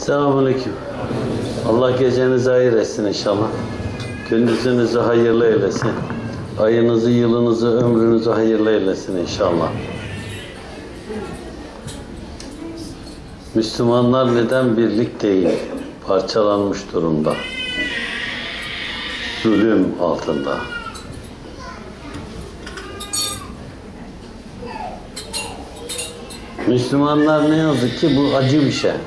Selamünaleyküm. Allah gecenizi hayır etsin inşallah. Gündüzünüzü hayırlı eylesin. Ayınızı, yılınızı, ömrünüzü hayırlı eylesin inşallah. Müslümanlar neden birlik değil, parçalanmış durumda? Zulüm altında. Müslümanlar ne yazık ki bu acı bir şey.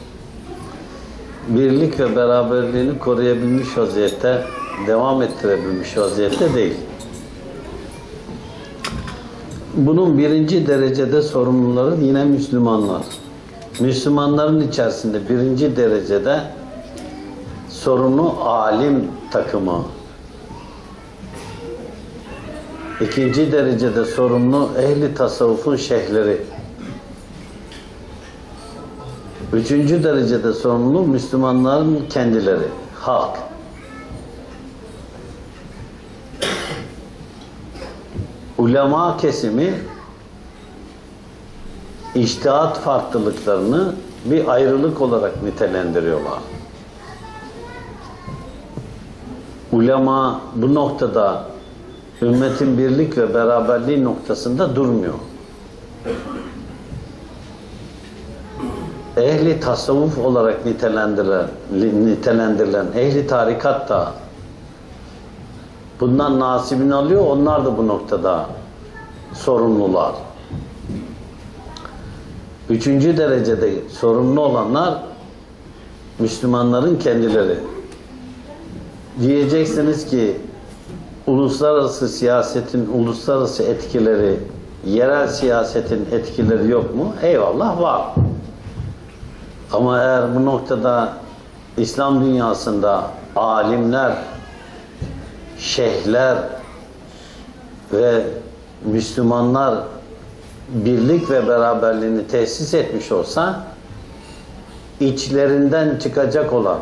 Birlik ve beraberliğini koruyabilmiş vaziyette, devam ettirebilmiş vaziyette değil. Bunun birinci derecede sorumluları yine Müslümanlar. Müslümanların içerisinde birinci derecede sorunu alim takımı. İkinci derecede sorumlu ehli tasavvufun şeyhleri. Üçüncü derecede sorumlu Müslümanların kendileri, halk. Ulema kesimi içtihat farklılıklarını bir ayrılık olarak nitelendiriyorlar. Ulema bu noktada ümmetin birlik ve beraberliği noktasında durmuyor. Ehli tasavvuf olarak nitelendirilen ehli tarikat da bundan nasibini alıyor. Onlar da bu noktada sorumlular. Üçüncü derecede sorumlu olanlar Müslümanların kendileri. Diyeceksiniz ki uluslararası siyasetin uluslararası etkileri, yerel siyasetin etkileri yok mu? Eyvallah, var. Ama eğer bu noktada İslam dünyasında alimler, şeyhler ve Müslümanlar birlik ve beraberliğini tesis etmiş olsa, içlerinden çıkacak olan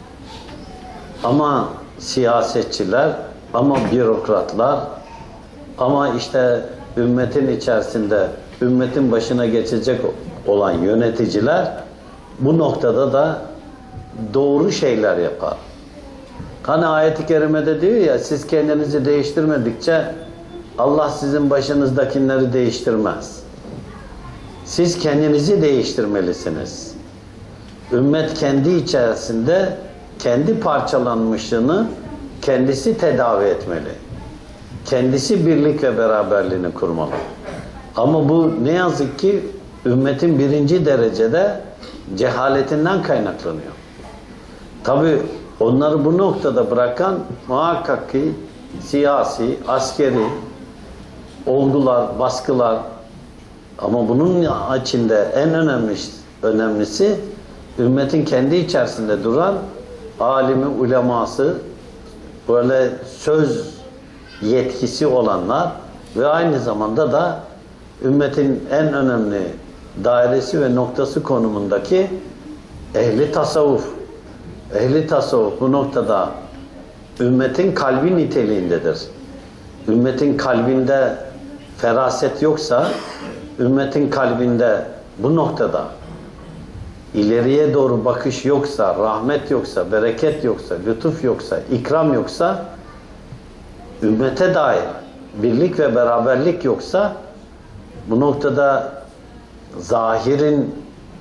ama siyasetçiler, ama bürokratlar, ama işte ümmetin içerisinde ümmetin başına geçecek olan yöneticiler bu noktada da doğru şeyler yapar. Hani ayet-i kerimede diyor ya, siz kendinizi değiştirmedikçe Allah sizin başınızdakileri değiştirmez. Siz kendinizi değiştirmelisiniz. Ümmet kendi içerisinde kendi parçalanmışlığını kendisi tedavi etmeli. Kendisi birlik ve beraberliğini kurmalı. Ama bu ne yazık ki ümmetin birinci derecede cehaletinden kaynaklanıyor. Tabi onları bu noktada bırakan muhakkak ki siyasi, askeri olgular, baskılar, ama bunun içinde en önemlisi ümmetin kendi içerisinde duran alimi, uleması, böyle söz yetkisi olanlar ve aynı zamanda da ümmetin en önemli dairesi ve noktası konumundaki ehli tasavvuf. Ehli tasavvuf bu noktada ümmetin kalbi niteliğindedir. Ümmetin kalbinde feraset yoksa, ümmetin kalbinde bu noktada ileriye doğru bakış yoksa, rahmet yoksa, bereket yoksa, lütuf yoksa, ikram yoksa, ümmete dair birlik ve beraberlik yoksa, bu noktada zahirin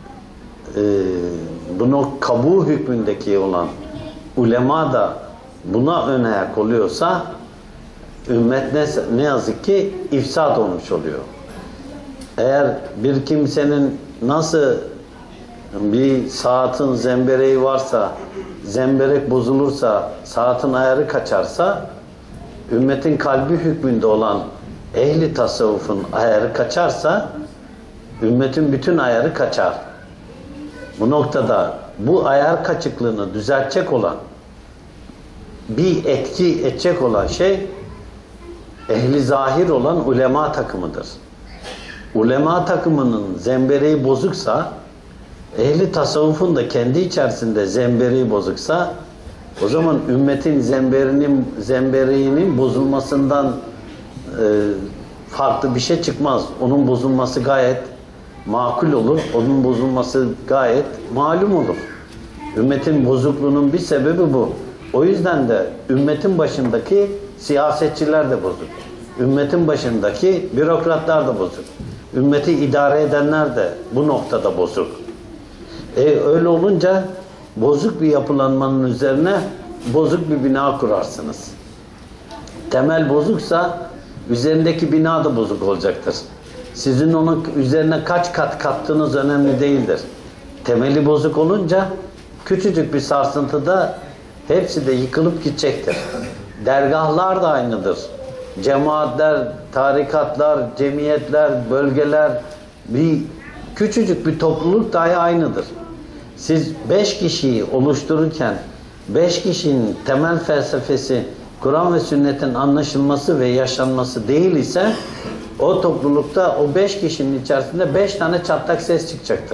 bunu kabul hükmündeki olan ulema da buna ön ayak oluyorsa, ümmet ne yazık ki ifsad olmuş oluyor. Eğer bir kimsenin nasıl bir saatin zembereği varsa, zemberek bozulursa, saatin ayarı kaçarsa, ümmetin kalbi hükmünde olan ehli tasavvufun ayarı kaçarsa, ümmetin bütün ayarı kaçar. Bu noktada bu ayar kaçıklığını düzeltecek olan, bir etki edecek olan şey, ehli zahir olan ulema takımıdır. Ulema takımının zembereği bozuksa, ehli tasavvufun da kendi içerisinde zembereği bozuksa, o zaman ümmetin zembereğinin bozulmasından farklı bir şey çıkmaz. Onun bozulması gayet makul olur. Onun bozulması gayet malum olur. Ümmetin bozukluğunun bir sebebi bu. O yüzden de ümmetin başındaki siyasetçiler de bozuk. Ümmetin başındaki bürokratlar da bozuk. Ümmeti idare edenler de bu noktada bozuk. Öyle olunca bozuk bir yapılanmanın üzerine bozuk bir bina kurarsınız. Temel bozuksa üzerindeki bina da bozuk olacaktır. Sizin onun üzerine kaç kat kattığınız önemli değildir. Temeli bozuk olunca küçücük bir sarsıntıda hepsi de yıkılıp gidecektir. Dergahlar da aynıdır. Cemaatler, tarikatlar, cemiyetler, bölgeler, küçücük bir topluluk dahi aynıdır. Siz 5 kişiyi oluştururken 5 kişinin temel felsefesi Kur'an ve sünnetin anlaşılması ve yaşanması değil ise o toplulukta o 5 kişinin içerisinde 5 tane çatlak ses çıkacaktır.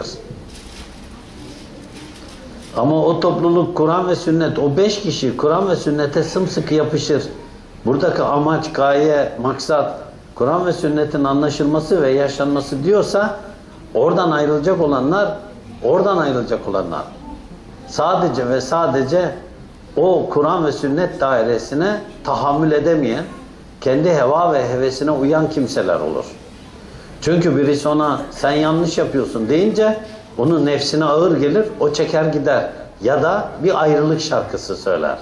Ama o topluluk Kur'an ve sünnet, o 5 kişi Kur'an ve sünnete sımsıkı yapışır. Buradaki amaç, gaye, maksat Kur'an ve sünnetin anlaşılması ve yaşanması diyorsa oradan ayrılacak olanlar sadece ve sadece o Kur'an ve sünnet dairesine tahammül edemeyen, kendi heva ve hevesine uyan kimseler olur. Çünkü birisi ona sen yanlış yapıyorsun deyince onun nefsine ağır gelir, o çeker gider ya da bir ayrılık şarkısı söyler.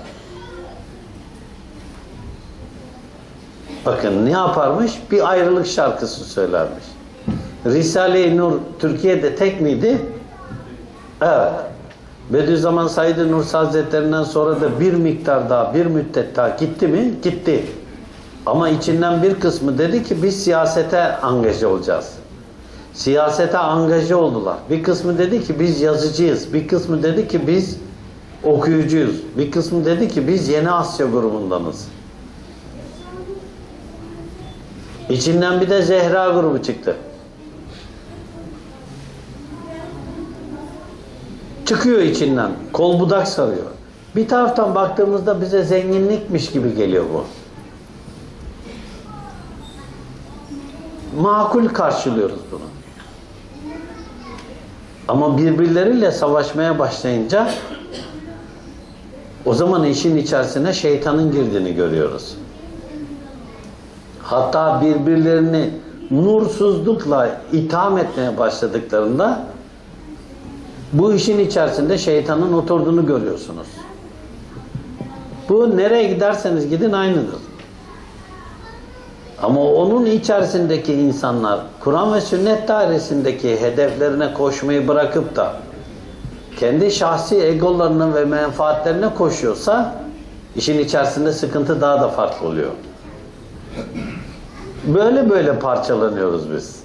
Bakın ne yaparmış? Bir ayrılık şarkısı söylermiş. Risale-i Nur Türkiye'de tek miydi? Evet. Bediüzzaman Said Nursi Hazretlerinden sonra da bir miktar daha, bir müddet daha gitti mi? Gitti. Ama içinden bir kısmı dedi ki biz siyasete angaje olacağız. Siyasete angaje oldular. Bir kısmı dedi ki biz yazıcıyız. Bir kısmı dedi ki biz okuyucuyuz. Bir kısmı dedi ki biz Yeni Asya grubundanız. İçinden bir de Zehra grubu çıktı. Çıkıyor içinden. Kol budak sarıyor. Bir taraftan baktığımızda bize zenginlikmiş gibi geliyor bu. Makul karşılıyoruz bunu. Ama birbirleriyle savaşmaya başlayınca o zaman işin içerisine şeytanın girdiğini görüyoruz. Hatta birbirlerini nursuzlukla itham etmeye başladıklarında bu işin içerisinde şeytanın oturduğunu görüyorsunuz. Bu nereye giderseniz gidin aynıdır. Ama onun içerisindeki insanlar Kur'an ve sünnet dairesindeki hedeflerine koşmayı bırakıp da kendi şahsi egolarının ve menfaatlerine koşuyorsa işin içerisinde sıkıntı daha da farklı oluyor. Böyle parçalanıyoruz biz.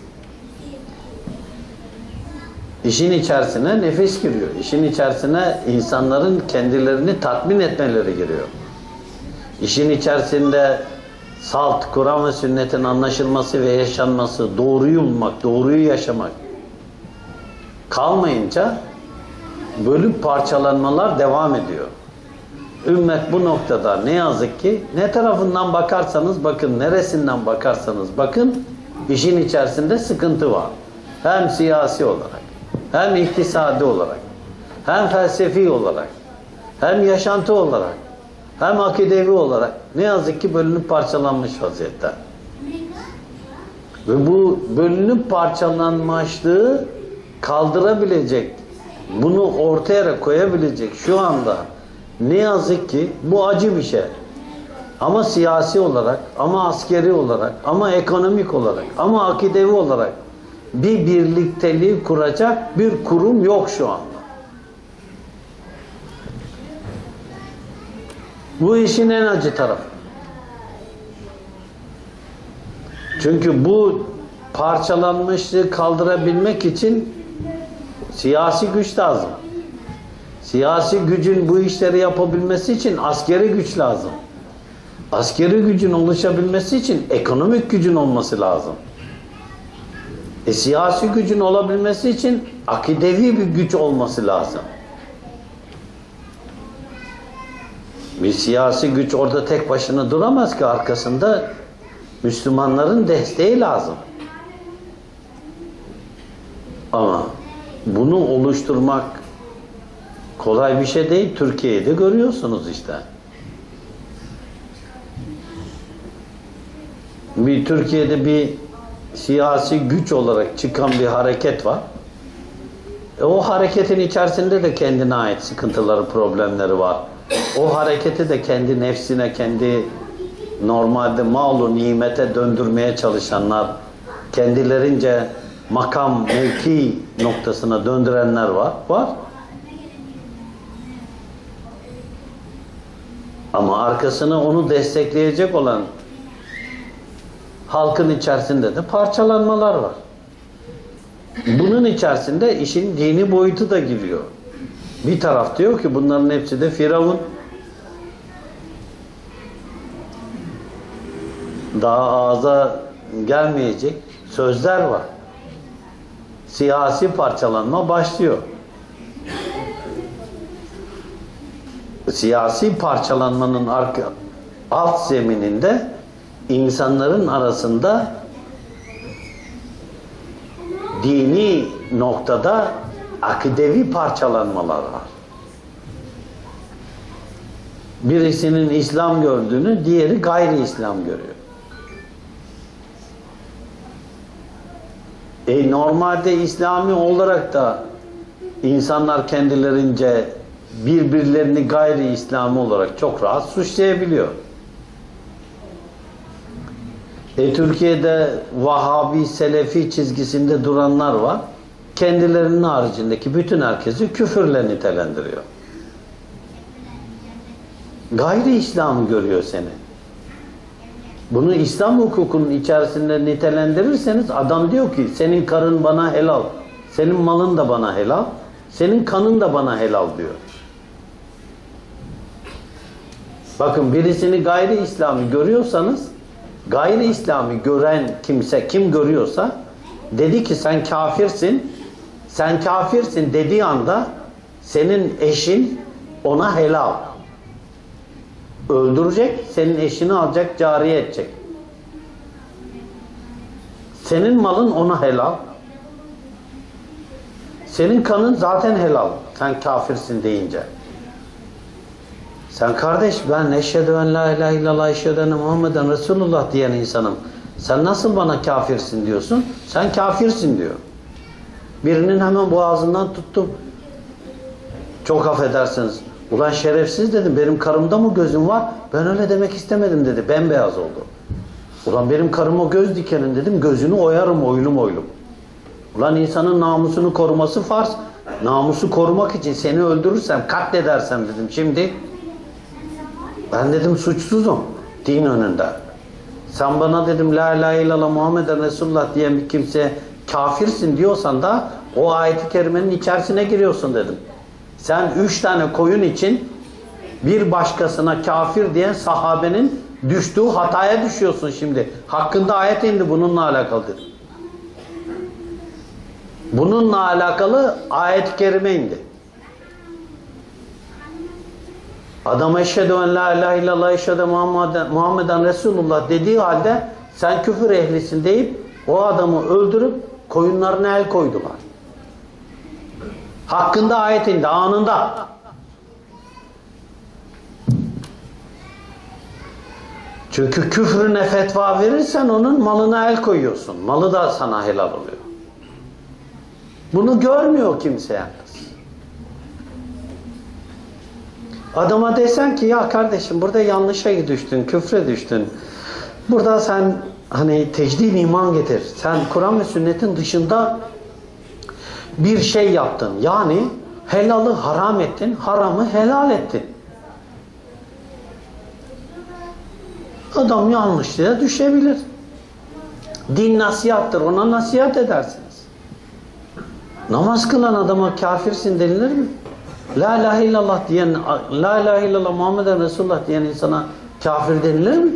İşin içerisine nefis giriyor. İşin içerisine insanların kendilerini tatmin etmeleri giriyor. İşin içerisinde salt, Kur'an ve sünnetin anlaşılması ve yaşanması, doğruyu bulmak, doğruyu yaşamak kalmayınca bölüp parçalanmalar devam ediyor. Ümmet bu noktada ne yazık ki ne tarafından bakarsanız bakın, neresinden bakarsanız bakın işin içerisinde sıkıntı var. Hem siyasi olarak, hem iktisadi olarak, hem felsefi olarak, hem yaşantı olarak, hem akidevi olarak ne yazık ki bölünüp parçalanmış vaziyette. Ve bu bölünüp parçalanmışlığı kaldırabilecek, bunu ortaya koyabilecek şu anda ne yazık ki bu acı bir şey. Ama siyasi olarak, ama askeri olarak, ama ekonomik olarak, ama akidevi olarak bir birlikteliği kuracak bir kurum yok şu anda. Bu işin en acı tarafı. Çünkü bu parçalanmışlığı kaldırabilmek için siyasi güç lazım. Siyasi gücün bu işleri yapabilmesi için askeri güç lazım. Askeri gücün oluşabilmesi için ekonomik gücün olması lazım. Siyasi gücün olabilmesi için akidevi bir güç olması lazım. Bir siyasi güç orada tek başına duramaz ki, arkasında Müslümanların desteği lazım. Ama bunu oluşturmak Kolay bir şey değil. Türkiye'de görüyorsunuz işte. Türkiye'de bir siyasi güç olarak çıkan bir hareket var. O hareketin içerisinde de kendine ait sıkıntıları, problemleri var. O hareketi de kendi nefsine, kendi normalde malu nimete döndürmeye çalışanlar, kendilerince makam, mevki noktasına döndürenler var. Var. Ama arkasına onu destekleyecek olan halkın içerisinde de parçalanmalar var. Bunun içerisinde işin dini boyutu da giriyor. Bir taraf diyor ki bunların hepsi de Firavun. Daha ağza gelmeyecek sözler var. Siyasi parçalanma başlıyor. Siyasi parçalanmanın alt zemininde insanların arasında dini noktada akidevi parçalanmalar var. Birisinin İslam gördüğünü diğeri gayri İslam görüyor. Normalde İslami olarak da insanlar kendilerince birbirlerini gayri İslami olarak çok rahat suçlayabiliyor. Türkiye'de Vahabi, Selefi çizgisinde duranlar var. Kendilerinin haricindeki bütün herkesi küfürle nitelendiriyor. Gayri İslam görüyor seni. Bunu İslam hukukunun içerisinde nitelendirirseniz adam diyor ki senin karın bana helal, senin malın da bana helal, senin kanın da bana helal diyor. Bakın birisini gayri İslami görüyorsanız, gayri İslami gören kimse kim görüyorsa dedi ki sen kafirsin, sen kafirsin dediği anda senin eşin ona helal. Öldürecek, senin eşini alacak, cariye edecek. Senin malın ona helal. Senin kanın zaten helal. Sen kafirsin deyince. Sen kardeş ben eşhedü en la ilahe illallah eşhedü enne Muhammeden Resulullah diyen insanım. Sen nasıl bana kafirsin diyorsun? Sen kafirsin diyor. Birinin hemen boğazından tuttum. Çok affedersiniz. Ulan şerefsiz dedim. Benim karımda mı gözüm var? Ben öyle demek istemedim dedi. Bembeyaz oldu. Ulan benim karıma göz dikenin dedim. Gözünü oyarım oylum oylum. Ulan insanın namusunu koruması farz. Namusu korumak için seni öldürürsem, katledersem dedim. Şimdi ben dedim suçsuzum din önünde. Sen bana dedim la ilahe illallah Muhammeden Resulullah diyen bir kimse kafirsin diyorsan da o ayet-i kerimenin içerisine giriyorsun dedim. Sen 3 tane koyun için bir başkasına kafir diyen sahabenin düştüğü hataya düşüyorsun şimdi. Hakkında ayet indi bununla alakalı dedim. Bununla alakalı ayet-i kerime indi. Adam eşhedü en la ilahe illallah eşhedü Muhammeden Resulullah dediği halde sen küfür ehlisin deyip o adamı öldürüp koyunlarına el koydular. Hakkında ayet indi anında. Çünkü küfrüne fetva verirsen onun malına el koyuyorsun. Malı da sana helal oluyor. Bunu görmüyor kimse yalnız. Adama desen ki ya kardeşim burada yanlışa düştün, küfre düştün. Burada sen hani tecdid iman getir. Sen Kur'an ve sünnetin dışında bir şey yaptın. Yani helalı haram ettin, haramı helal ettin. Adam yanlışlığa düşebilir. Din nasihattır, ona nasihat edersiniz. Namaz kılan adama kafirsin denilir mi? La ilahe illallah diyen, la ilahe illallah Muhammeden Resulullah diyen insana kafir denilir mi?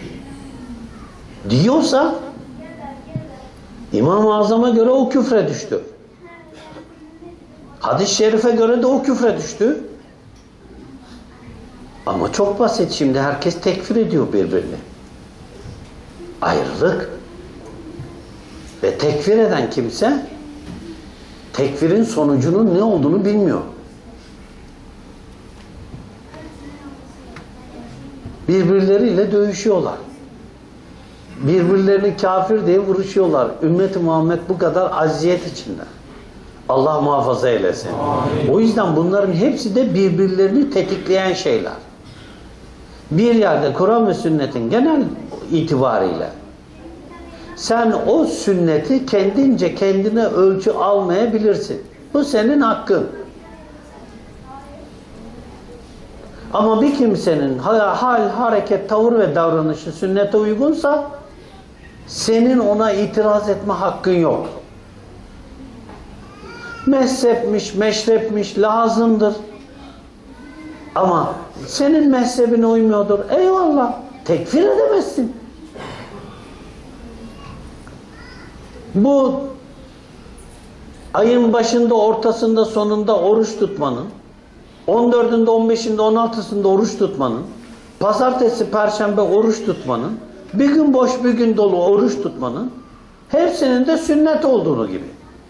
Diyorsa İmam-ı Azam'a göre o küfre düştü. Hadis-i şerife göre de o küfre düştü. Ama çok basit şimdi herkes tekfir ediyor birbirini. Ayrılık. Ve tekfir eden kimse tekfirin sonucunun ne olduğunu bilmiyor. Birbirleriyle dövüşüyorlar. Birbirlerini kafir diye vuruşuyorlar. Ümmet-i Muhammed bu kadar aziyet içinde. Allah muhafaza eylesin. Amin. O yüzden bunların hepsi de birbirlerini tetikleyen şeyler. Bir yerde Kur'an ve sünnetin genel itibariyle sen o sünneti kendince kendine ölçü almayabilirsin. Bu senin hakkın. Ama bir kimsenin hal, hareket, tavır ve davranışı sünnete uygunsa senin ona itiraz etme hakkın yok. Mezhepmiş, meşrepmiş, lazımdır. Ama senin mezhebine uymuyordur. Eyvallah. Tekfir edemezsin. Bu ayın başında, ortasında, sonunda oruç tutmanın, 14'ünde, 15'inde, 16'sında oruç tutmanın, pazartesi, perşembe oruç tutmanın, bir gün boş bir gün dolu oruç tutmanın hepsinin de sünnet olduğunu gibi.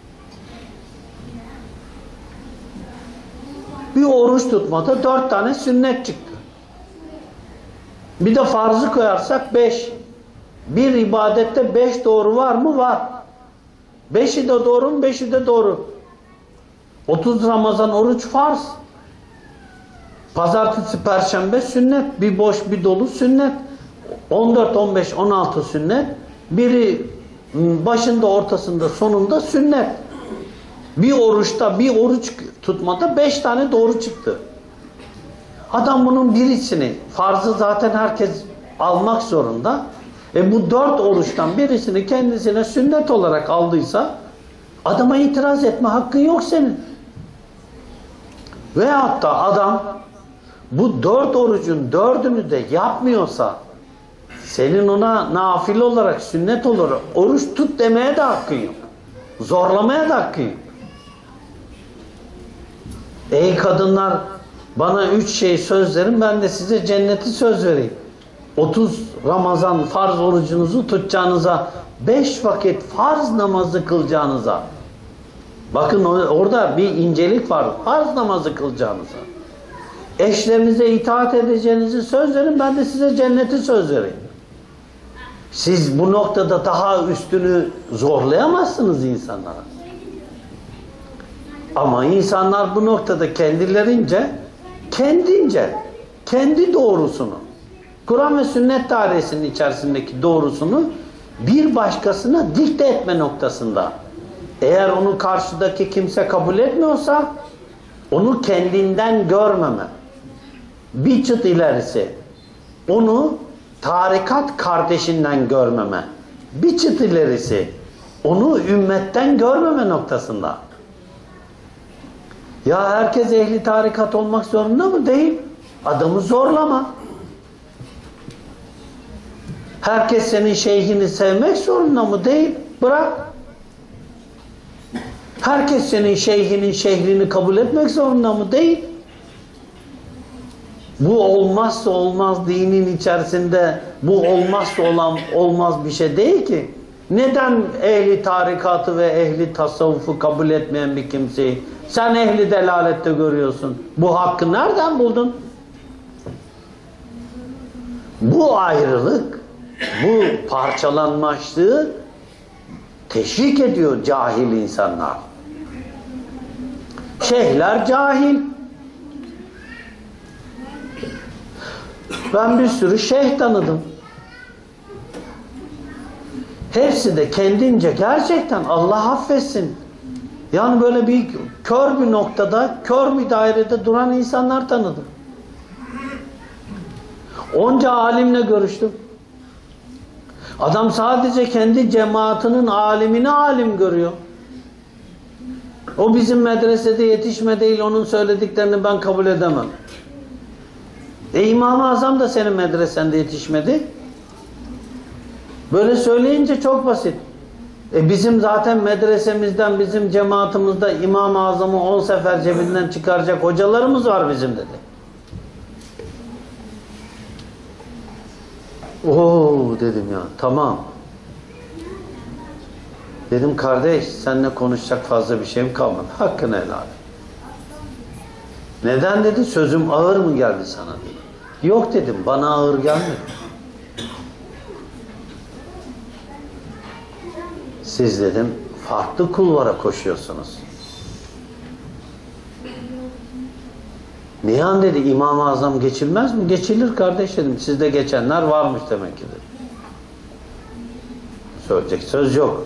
Bir oruç tutmada 4 tane sünnet çıktı. Bir de farzı koyarsak 5. Bir ibadette 5 doğru var mı? Var. 5'i de doğru mu? 5'i de doğru. 30 Ramazan oruç farz. Pazartesi, perşembe sünnet. Bir boş bir dolu sünnet. 14, 15, 16 sünnet. Biri başında, ortasında, sonunda sünnet. Bir oruçta, bir oruç tutmada 5 tane doğru çıktı. Adam bunun birisini, farzı zaten herkes almak zorunda. Bu 4 oruçtan birisini kendisine sünnet olarak aldıysa adama itiraz etme hakkın yok senin. Veyahut da adam bu 4 orucun 4'ünü de yapmıyorsa senin ona nafile olarak, sünnet olarak oruç tut demeye de hakkın yok. Zorlamaya da hakkın yok. Ey kadınlar, bana 3 şey söz verin, ben de size cenneti söz vereyim. 30 Ramazan farz orucunuzu tutacağınıza, 5 vakit farz namazı kılacağınıza. Bakın orada bir incelik var. Farz namazı kılacağınıza. Eşlerinize itaat edeceğinizi söz verin, ben de size cenneti söz vereyim. Siz bu noktada daha üstünü zorlayamazsınız insanlara. Ama insanlar bu noktada kendilerince, kendi doğrusunu, Kur'an ve sünnet dairesinin içerisindeki doğrusunu bir başkasına dikte etme noktasında. Eğer onu karşıdaki kimse kabul etmiyorsa, onu kendinden görmeme. Bir çıt ilerisi, onu tarikat kardeşinden görmeme. Bir çıt ilerisi, onu ümmetten görmeme noktasında. Ya herkes ehli tarikat olmak zorunda mı? Değil. Adamı zorlama. Herkes senin şeyhini sevmek zorunda mı? Değil. Bırak. Herkes senin şeyhinin şehrini kabul etmek zorunda mı? Değil. Bu olmazsa olmaz dinin içerisinde, bu olmazsa olmaz bir şey değil ki. Neden ehli tarikatı ve ehli tasavvufu kabul etmeyen bir kimseyi sen ehli delalette görüyorsun? Bu hakkı nereden buldun? Bu ayrılık, bu parçalanmışlığı teşvik ediyor cahil insanlar. Şeyhler cahil. Ben bir sürü şeyh tanıdım. Hepsi de kendince gerçekten Allah affetsin. Yani böyle bir kör bir noktada, kör bir dairede duran insanlar tanıdım. Onca alimle görüştüm. Adam sadece kendi cemaatinin alimini alim görüyor. O bizim medresede yetişme değil, onun söylediklerini ben kabul edemem. İmam-ı Azam da senin medresende yetişmedi. Böyle söyleyince çok basit. Bizim zaten medresemizden, bizim cemaatimizde İmam-ı Azam'ı 10 sefer cebinden çıkaracak hocalarımız var bizim dedi. Oo dedim ya, tamam. Dedim kardeş, seninle konuşacak fazla bir şeyim kalmadı. Hakkını helal et. Neden dedi? Sözüm ağır mı geldi sana dedi. Yok dedim, bana ağır gelmedi. Siz dedim farklı kulvara koşuyorsunuz. Nihan dedi, İmam-ı Azam geçilmez mi? Geçilir kardeş dedim. Sizde geçenler varmış demek ki dedi. Söyleyecek söz yok.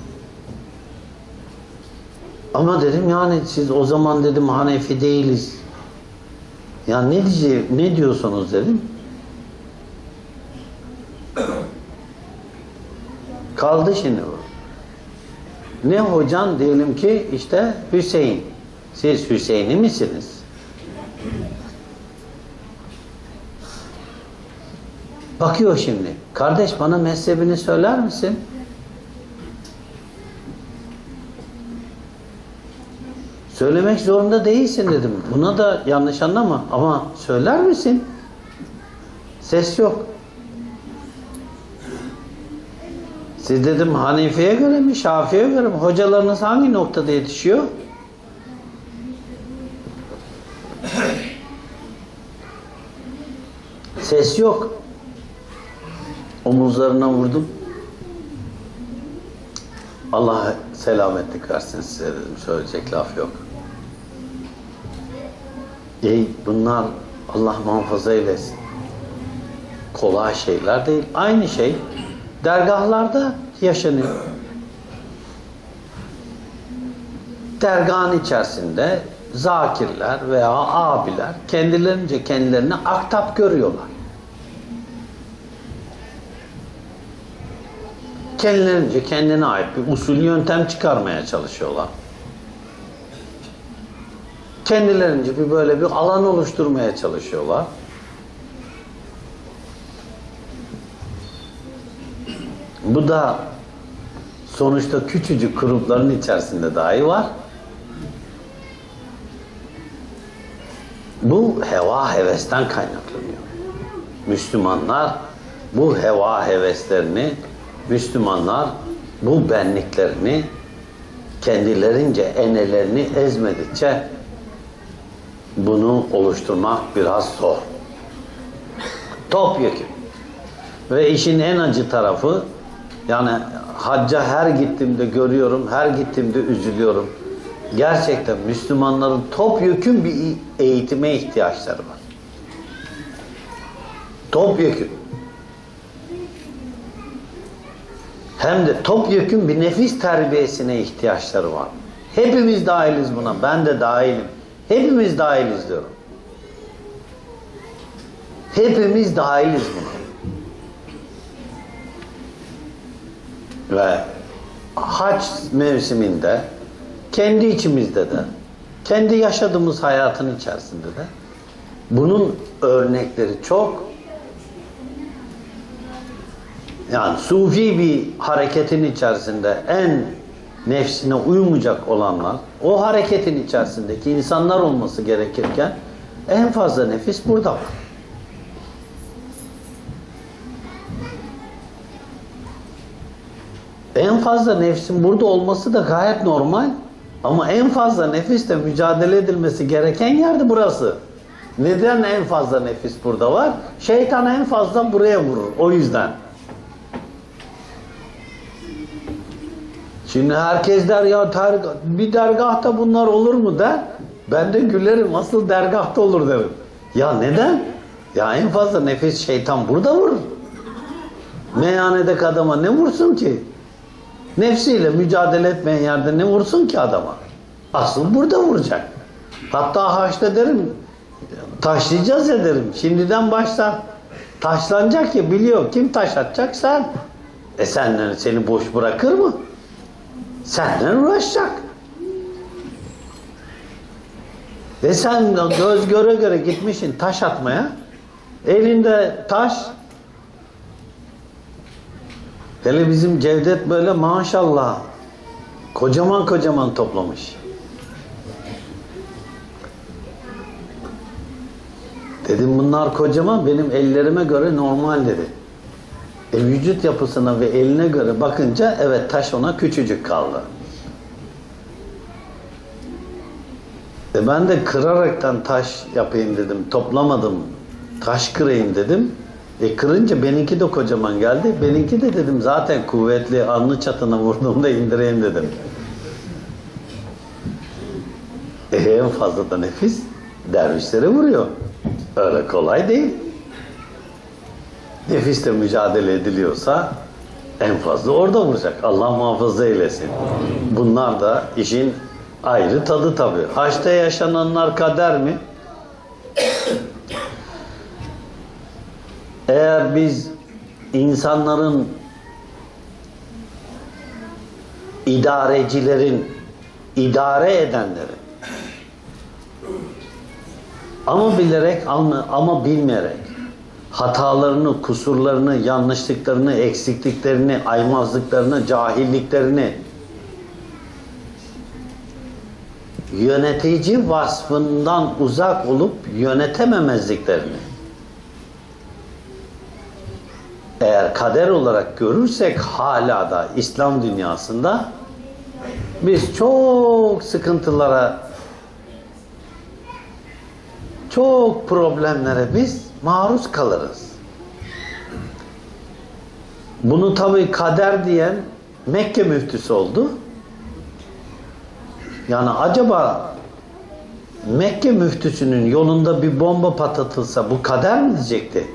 Ama dedim yani siz o zaman dedim Hanefi değiliz. Ya ne diyorsunuz dedim. Kaldı şimdi bu. Ne hocan diyelim ki işte Hüseyin. Siz Hüseyin'i misiniz? Bakıyor şimdi. Kardeş bana mezhebini söyler misin? Söylemek zorunda değilsin dedim. Buna da yanlış anlama. Ama söyler misin? Ses yok. Siz dedim Hanefi'ye göre mi, Şafii'ye göre mi? Hocalarınız hangi noktada yetişiyor? Ses yok. Omuzlarına vurdum. Allah selametlik versin size dedim. Söyleyecek laf yok. Bunlar Allah muhafaza eylesin. Kolay şeyler değil. Aynı şey dergahlarda yaşanıyor. Dergahın içerisinde zakirler veya abiler kendilerince kendilerine aktap görüyorlar. Kendilerince kendine ait bir usul yöntem çıkarmaya çalışıyorlar. Kendilerince bir böyle bir alan oluşturmaya çalışıyorlar. Bu da sonuçta küçücük grupların içerisinde dahi var. Bu heva hevesten kaynaklanıyor. Müslümanlar bu heva heveslerini, Müslümanlar bu benliklerini kendilerince enelerini ezmedikçe bunu oluşturmak biraz zor. Topyekün. Ve işin en acı tarafı yani hacca her gittiğimde görüyorum, her gittiğimde üzülüyorum. Gerçekten Müslümanların topyekün bir eğitime ihtiyaçları var. Topyekün. Hem de topyekün bir nefis terbiyesine ihtiyaçları var. Hepimiz dahiliz buna. Ben de dahilim. Hepimiz dahiliz diyorum. Hepimiz dahiliz buna. Ve hac mevsiminde kendi içimizde de kendi yaşadığımız hayatın içerisinde de bunun örnekleri çok. Yani sufi bir hareketin içerisinde en nefsine uymayacak olanlar, o hareketin içerisindeki insanlar olması gerekirken en fazla nefis burada var. En fazla nefsin burada olması da gayet normal. Ama en fazla nefisle mücadele edilmesi gereken yerde burası. Neden en fazla nefis burada var? Şeytan en fazla buraya vurur. O yüzden. Şimdi herkes der ya bir dergahta bunlar olur mu der. Ben de gülerim. Asıl dergahta olur derim. Ya neden? Ya en fazla nefis şeytan burada vurur. Meyhanedeki adama ne vursun ki? Nefsiyle mücadele etmeyen yerde ne vursun ki adama? Asıl burada vuracak. Hatta haçta derim, taşlayacağız ya derim. Şimdiden başlar. Taşlanacak ya biliyor. Kim taş atacak? Sen. Seni boş bırakır mı? Senden uğraşacak. Sen göz göre göre gitmişsin taş atmaya. Elinde taş. Hele bizim Cevdet böyle maşallah kocaman kocaman toplamış. Dedim bunlar kocaman benim ellerime göre normal dedi. Vücut yapısına ve eline göre bakınca evet taş ona küçücük kaldı. Ben de kıraraktan taş yapayım dedim. Toplamadım. Taş kırayım dedim. Kırınca benimki de kocaman geldi. Benimki de dedim zaten kuvvetli, alnı çatına vurduğumda indireyim dedim. En fazla da nefis dervişlere vuruyor. Öyle kolay değil. Nefisle mücadele ediliyorsa en fazla orada vuracak. Allah muhafaza eylesin. Bunlar da işin ayrı tadı tabii. Haçta yaşananlar kader mi? Eğer biz insanların, idarecilerin, idare edenlerin ama bilerek ama bilmeyerek hatalarını, kusurlarını, yanlışlıklarını, eksikliklerini, aymazlıklarını, cahilliklerini, yönetici vasfından uzak olup yönetememezliklerini eğer kader olarak görürsek hala da İslam dünyasında biz çok sıkıntılara, çok problemlere biz maruz kalırız. Bunu tabii kader diyen Mekke müftüsü oldu. Yani acaba Mekke müftüsünün yolunda bir bomba patlatılsa bu kader mi diyecekti?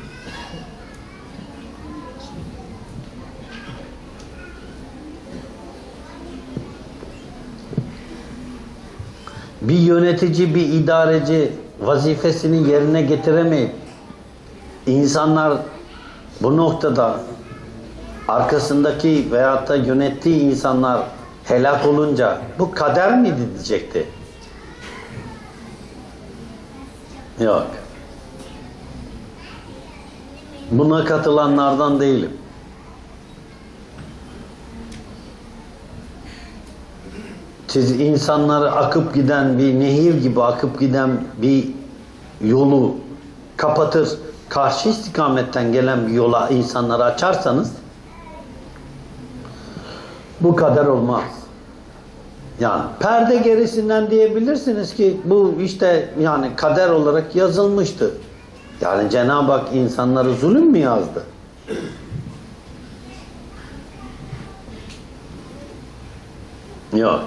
Bir yönetici, bir idareci vazifesini yerine getiremeyip insanlar bu noktada arkasındaki veyahut da yönettiği insanlar helak olunca bu kader miydi diyecekti? Yok. Buna katılanlardan değilim. Siz insanları akıp giden bir nehir gibi akıp giden bir yolu kapatır, karşı istikametten gelen bir yola insanları açarsanız bu kader olmaz. Yani perde gerisinden diyebilirsiniz ki bu işte yani kader olarak yazılmıştı. Yani Cenab-ı Hak insanları zulüm mü yazdı? Yok.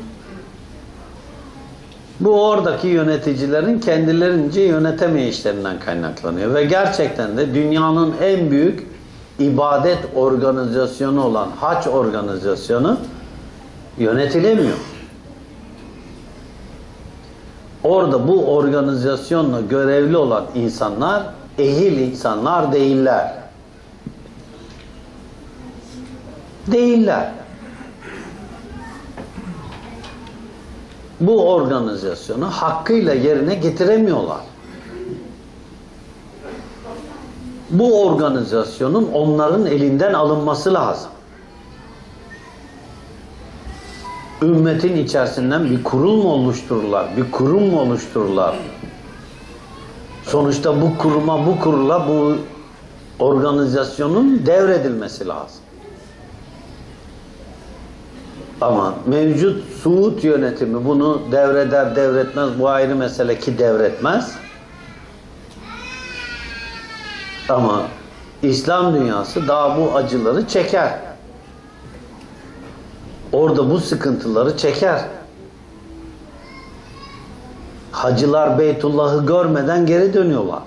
Bu oradaki yöneticilerin kendilerince yönetemeyişlerinden kaynaklanıyor. Ve gerçekten de dünyanın en büyük ibadet organizasyonu olan hac organizasyonu yönetilemiyor. Orada bu organizasyonla görevli olan insanlar ehil insanlar değiller. Değiller. Bu organizasyonu hakkıyla yerine getiremiyorlar. Bu organizasyonun onların elinden alınması lazım. Ümmetin içerisinden bir kurul mu oluştururlar? Bir kurum mu oluştururlar? Sonuçta bu kuruma, bu kurula bu organizasyonun devredilmesi lazım. Ama mevcut Suud yönetimi bunu devreder, devretmez. Bu ayrı mesele ki devretmez. Ama İslam dünyası daha bu acıları çeker. Orada bu sıkıntıları çeker. Hacılar Beytullah'ı görmeden geri dönüyorlar.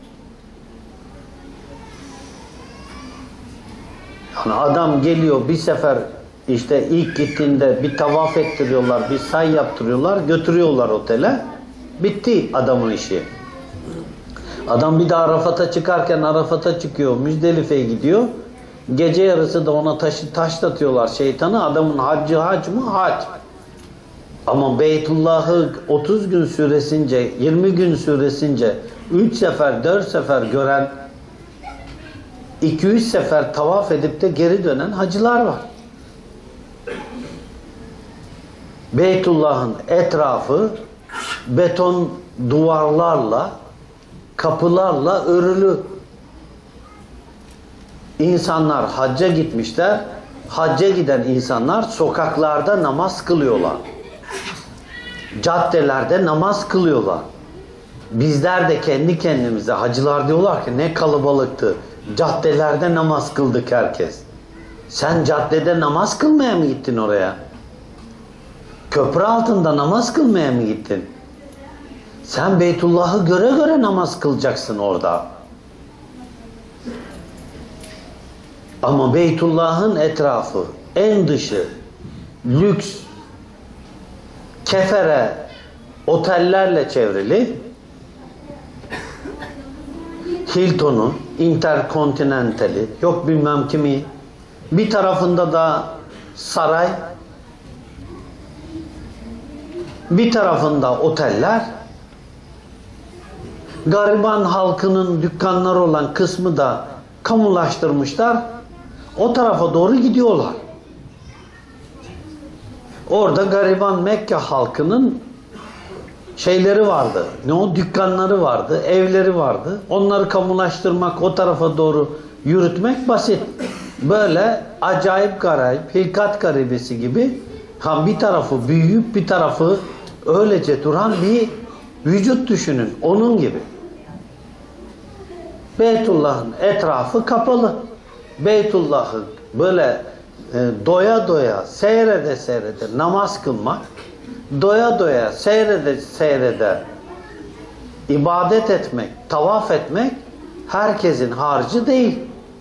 Yani adam geliyor bir sefer işte ilk gittiğinde bir tavaf ettiriyorlar, bir say yaptırıyorlar, götürüyorlar otele. Bitti adamın işi. Adam bir de Arafat'a çıkarken Arafat'a çıkıyor, Müzdelife'ye gidiyor. Gece yarısı da ona taşlatıyorlar şeytanı. Adamın haccı hac mı? Hac. Ama Beytullah'ı 30 gün süresince, 20 gün süresince 3 sefer, 4 sefer gören 2-3 sefer tavaf edip de geri dönen hacılar var. Beytullah'ın etrafı beton duvarlarla, kapılarla örülü. İnsanlar hacca gitmişler. Hacca giden insanlar sokaklarda namaz kılıyorlar. Caddelerde namaz kılıyorlar. Bizler de kendi kendimize, hacılar diyorlar ki ne kalabalıktı. Caddelerde namaz kıldık herkes. Sen caddede namaz kılmaya mı gittin oraya? Köprü altında namaz kılmaya mı gittin? Sen Beytullah'ı göre göre namaz kılacaksın orada. Ama Beytullah'ın etrafı, en dışı, lüks, kefere, otellerle çevrili. Hilton'u, Intercontinental'i, yok bilmem kimi. Bir tarafında da saray, bir tarafında oteller. Gariban halkının dükkanları olan kısmı da kamulaştırmışlar. O tarafa doğru gidiyorlar. Orada gariban Mekke halkının şeyleri vardı. Ne o? Dükkanları vardı, evleri vardı. Onları kamulaştırmak, o tarafa doğru yürütmek basit. Böyle acayip garip, hilkat garibesi gibi bir tarafı büyüyüp bir tarafı öylece duran bir vücut düşünün. Onun gibi. Beytullah'ın etrafı kapalı. Beytullah'ı böyle doya doya, seyrede seyrede namaz kılmak, doya doya, seyrede seyrede ibadet etmek, tavaf etmek herkesin harcı değil.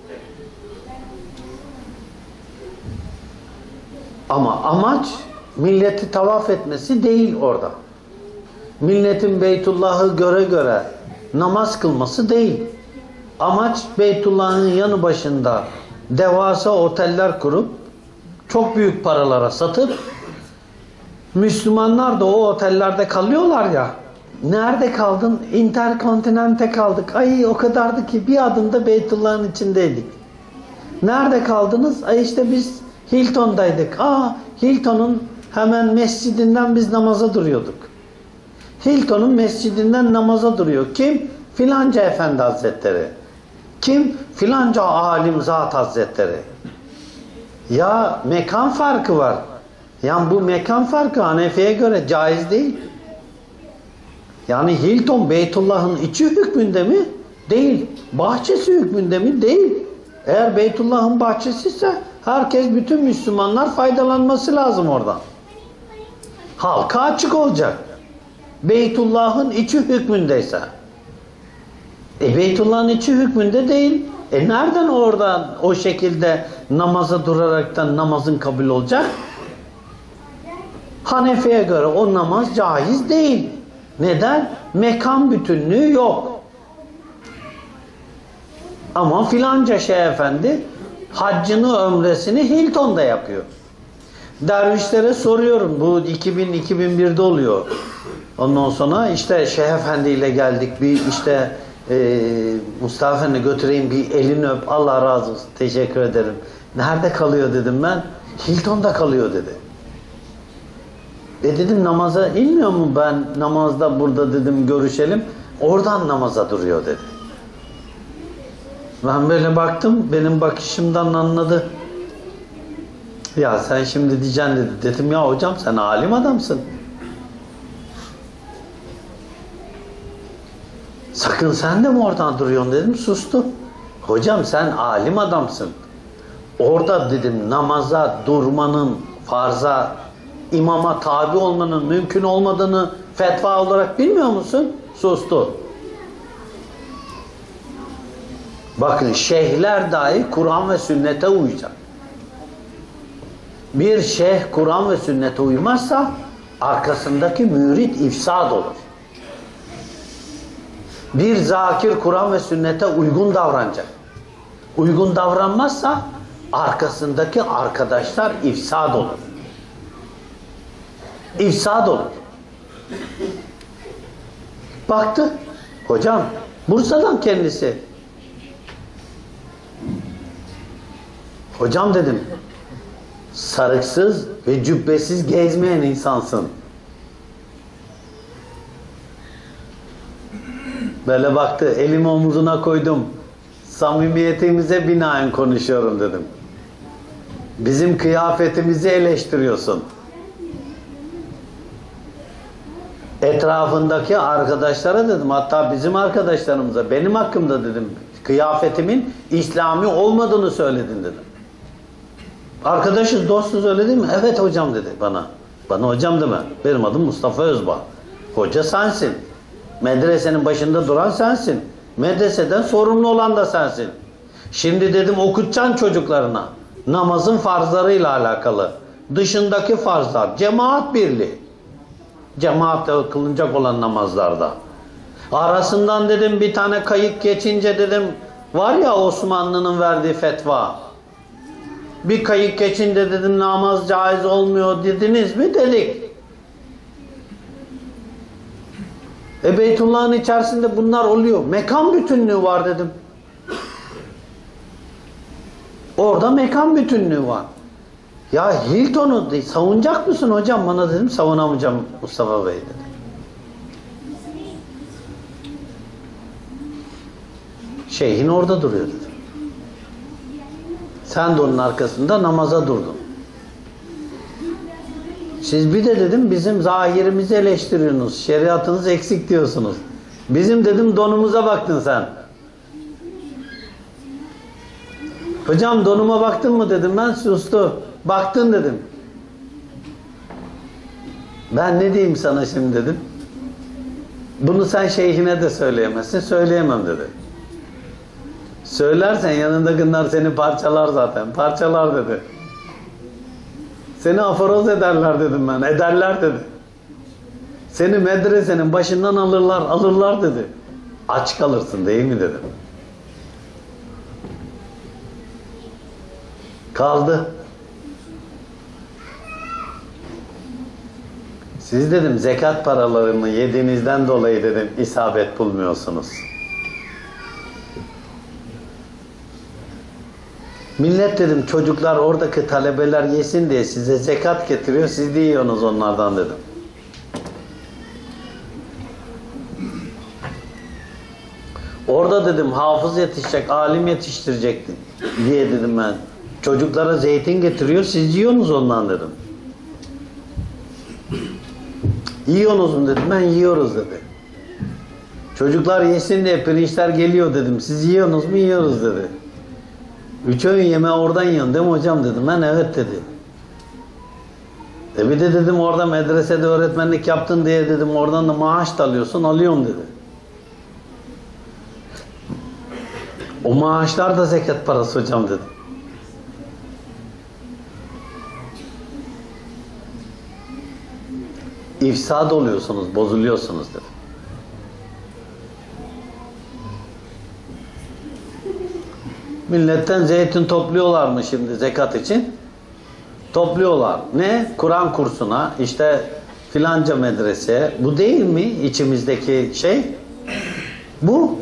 Ama amaç milleti tavaf etmesi değil orada. Milletin Beytullah'ı göre göre namaz kılması değil. Amaç Beytullah'ın yanı başında devasa oteller kurup çok büyük paralara satıp Müslümanlar da o otellerde kalıyorlar ya. Nerede kaldın? Intercontinent'te kaldık. Ay o kadardı ki bir adımda Beytullah'ın içindeydik. Nerede kaldınız? Ay işte biz Hilton'daydık. Hilton'un hemen mescidinden biz namaza duruyorduk. Hilton'un mescidinden namaza duruyor. Kim? Filanca Efendi Hazretleri. Kim? Filanca alim zat hazretleri. Ya mekan farkı var. Yani bu mekan farkı Hanefi'ye göre caiz değil. Yani Hilton Beytullah'ın içi hükmünde mi? Değil. Bahçesi hükmünde mi? Değil. Eğer Beytullah'ın bahçesi ise herkes, bütün Müslümanlar faydalanması lazım oradan. Halka açık olacak. Beytullah'ın içi hükmündeyse. Beytullah'ın içi hükmünde değil. Nereden oradan o şekilde namaza duraraktan namazın kabul olacak? Hanefi'ye göre o namaz caiz değil. Neden? Mekan bütünlüğü yok. Ama filanca Şeyh Efendi haccını, ömresini Hilton'da yapıyor. Dervişlere soruyorum. Bu 2000-2001'de oluyor. Ondan sonra işte Şeyh Efendi ile geldik. Bir işte Mustafa Efendi götüreyim, bir elini öp. Allah razı olsun. Teşekkür ederim. Nerede kalıyor dedim ben. Hilton'da kalıyor dedi. Dedim namaza inmiyor mu, ben namazda burada dedim görüşelim. Oradan namaza duruyor dedi. Ben böyle baktım, benim bakışımdan anladı. Ya sen şimdi diyeceksin dedi. Dedim ya hocam sen alim adamsın. Sakın sen de mi oradan duruyorsun dedim, sustu. Hocam sen alim adamsın. Orada dedim namaza durmanın, farza, imama tabi olmanın mümkün olmadığını fetva olarak bilmiyor musun? Sustu. Bakın şeyhler dahi Kur'an ve sünnete uyacak. Bir şeyh Kur'an ve sünnete uymazsa arkasındaki mürit ifsad olur. Bir zakir Kur'an ve sünnete uygun davranacak. Uygun davranmazsa arkasındaki arkadaşlar ifsad olur. İfsad olur. Baktı. Hocam Bursa'dan kendisi. Hocam dedim, sarıksız ve cübbesiz gezmeyen insansın. Böyle baktı, elimi omuzuna koydum. Samimiyetimize binaen konuşuyorum dedim. Bizim kıyafetimizi eleştiriyorsun. Etrafındaki arkadaşlara dedim, hatta bizim arkadaşlarımıza, benim hakkımda dedim, kıyafetimin İslami olmadığını söyledin dedim. Arkadaşız, dostuz, öyle değil mi? Evet hocam dedi bana. Bana hocam deme. Benim adım Mustafa Özbağ. Hoca sensin. Medresenin başında duran sensin. Medreseden sorumlu olan da sensin. Şimdi dedim okutacaksın çocuklarına. Namazın farzlarıyla alakalı. Dışındaki farzlar. Cemaat birliği. Cemaatle kılınacak olan namazlarda. Arasından dedim bir tane kayık geçince dedim, var ya Osmanlı'nın verdiği fetva. Bir kayık geçince dedim namaz caiz olmuyor dediniz mi? Dedik. Beytullah'ın içerisinde bunlar oluyor. Mekan bütünlüğü var dedim. Orada mekan bütünlüğü var. Ya Hilton'u savunacak mısın hocam? Bana dedim savunamayacağım Mustafa Bey dedi. Şeyhin orada duruyor dedi. Sen de onun arkasında namaza durdun. Siz bir de dedim bizim zahirimizi eleştiriyorsunuz. Şeriatınız eksik diyorsunuz. Bizim dedim donumuza baktın sen. Hocam donuma baktın mı dedim, ben sustu. Baktın dedim. Ben ne diyeyim sana şimdi dedim. Bunu sen şeyhine de söyleyemezsin. Söyleyemem dedi. Söylersen yanındakiler seni parçalar zaten. Parçalar dedi. Seni aforoz ederler dedim ben. Ederler dedi. Seni medresenin başından alırlar dedi. Aç kalırsın değil mi dedim. Kaldı. Siz dedim zekat paralarını yediğinizden dolayı dedim isabet bulmuyorsunuz. Millet dedim çocuklar oradaki talebeler yesin diye size zekat getiriyor, siz de yiyorsunuz onlardan dedim. Orada dedim hafız yetişecek, alim yetiştirecek diye dedim ben. Çocuklara zeytin getiriyor, siz yiyorsunuz ondan dedim. Yiyorsunuz mu dedim, ben yiyoruz dedi. Çocuklar yesin diye pirinçler geliyor dedim, siz yiyorsunuz mu? Yiyoruz dedi. 3 öğün yemeği oradan yiyorsun değil mi hocam dedim. Ben evet dedi. Bir de dedim orada medresede öğretmenlik yaptın diye dedim oradan da maaş da alıyorsun, alıyorum dedi. O maaşlar da zekat parası hocam dedim. İfsad oluyorsunuz, bozuluyorsunuz dedim. Milletten zeytin topluyorlar mı şimdi zekat için? Topluyorlar. Ne? Kur'an kursuna, işte filanca medreseye. Bu değil mi içimizdeki şey? Bu.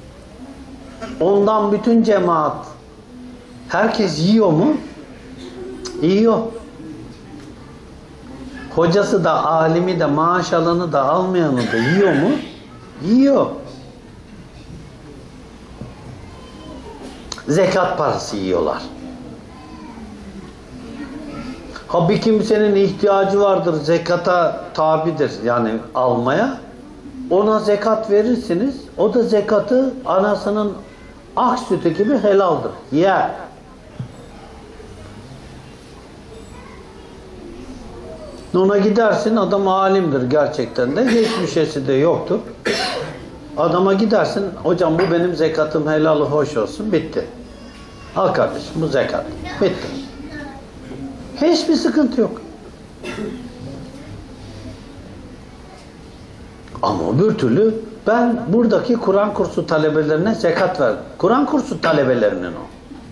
Ondan bütün cemaat, herkes yiyor mu? Yiyor. Hocası da, alimi de, maaş alanı da, almayanı da yiyor mu? Yiyor. Zekat parası yiyorlar. Ha bir kimsenin ihtiyacı vardır, zekata tabidir yani almaya. Ona zekat verirsiniz, o da zekatı anasının ak sütü gibi helaldir. Yer. Ona gidersin, adam alimdir gerçekten de, hiçbir şeysi de yoktur. Adama gidersin, hocam bu benim zekatım, helalı hoş olsun, bitti. Al kardeşim bu zekat, bitti. Hiçbir sıkıntı yok. Ama öbür türlü ben buradaki Kur'an kursu talebelerine zekat verdim. Kur'an kursu talebelerinin o.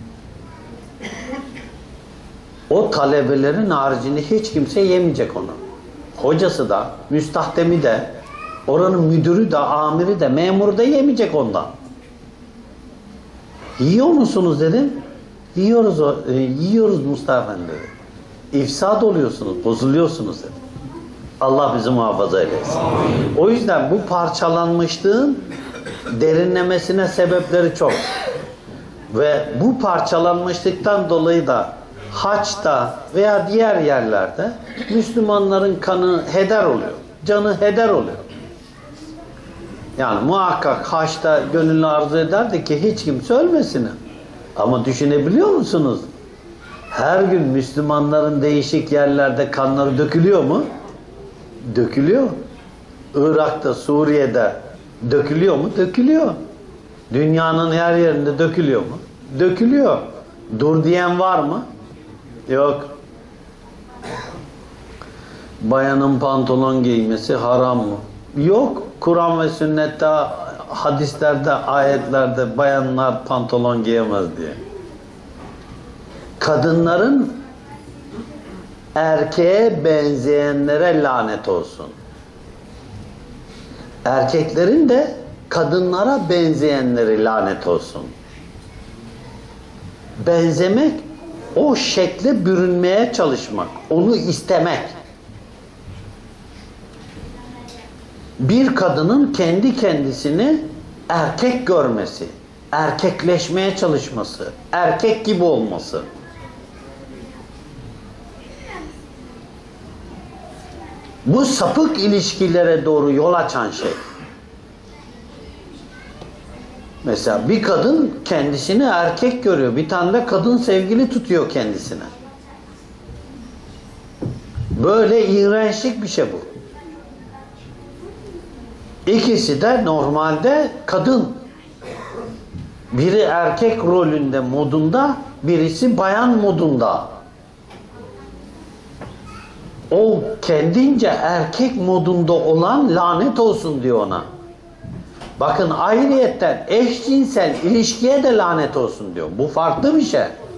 O talebelerin haricinde hiç kimse yemeyecek onu. Hocası da, müstahdemi de, oranın müdürü de, amiri de, memuru da yemeyecek ondan. Yiyor musunuz dedim. Yiyoruz, yiyoruz Mustafa Efendi dedi. İfsad oluyorsunuz, bozuluyorsunuz dedi. Allah bizi muhafaza eylesin. O yüzden bu parçalanmışlığın derinlemesine sebepleri çok. Ve bu parçalanmışlıktan dolayı da haçta veya diğer yerlerde Müslümanların kanı heder oluyor. Canı heder oluyor. Yani muhakkak haçta gönüllü arzu ederdi ki hiç kimse ölmesin. Ama düşünebiliyor musunuz? Her gün Müslümanların değişik yerlerde kanları dökülüyor mu? Dökülüyor. Irak'ta, Suriye'de dökülüyor mu? Dökülüyor. Dünyanın her yerinde dökülüyor mu? Dökülüyor. Dur diyen var mı? Yok. Bayanın pantolon giymesi haram mı? Yok. Kur'an ve sünnette, hadislerde, ayetlerde bayanlar pantolon giyemez diye. Kadınların erkeğe benzeyenlere lanet olsun. Erkeklerin de kadınlara benzeyenlere lanet olsun. Benzemek, o şekle bürünmeye çalışmak, onu istemek. Bir kadının kendi kendisini erkek görmesi, erkekleşmeye çalışması, erkek gibi olması. Bu sapık ilişkilere doğru yol açan şey. Mesela bir kadın kendisini erkek görüyor. Bir tane de kadın sevgili tutuyor kendisine. Böyle iğrençlik bir şey bu. İkisi de normalde kadın. Biri erkek rolünde, modunda, birisi bayan modunda. O kendince erkek modunda olan lanet olsun diyor ona. Bakın ayrıyetten eşcinsel ilişkiye de lanet olsun diyor. Bu farklı bir şey.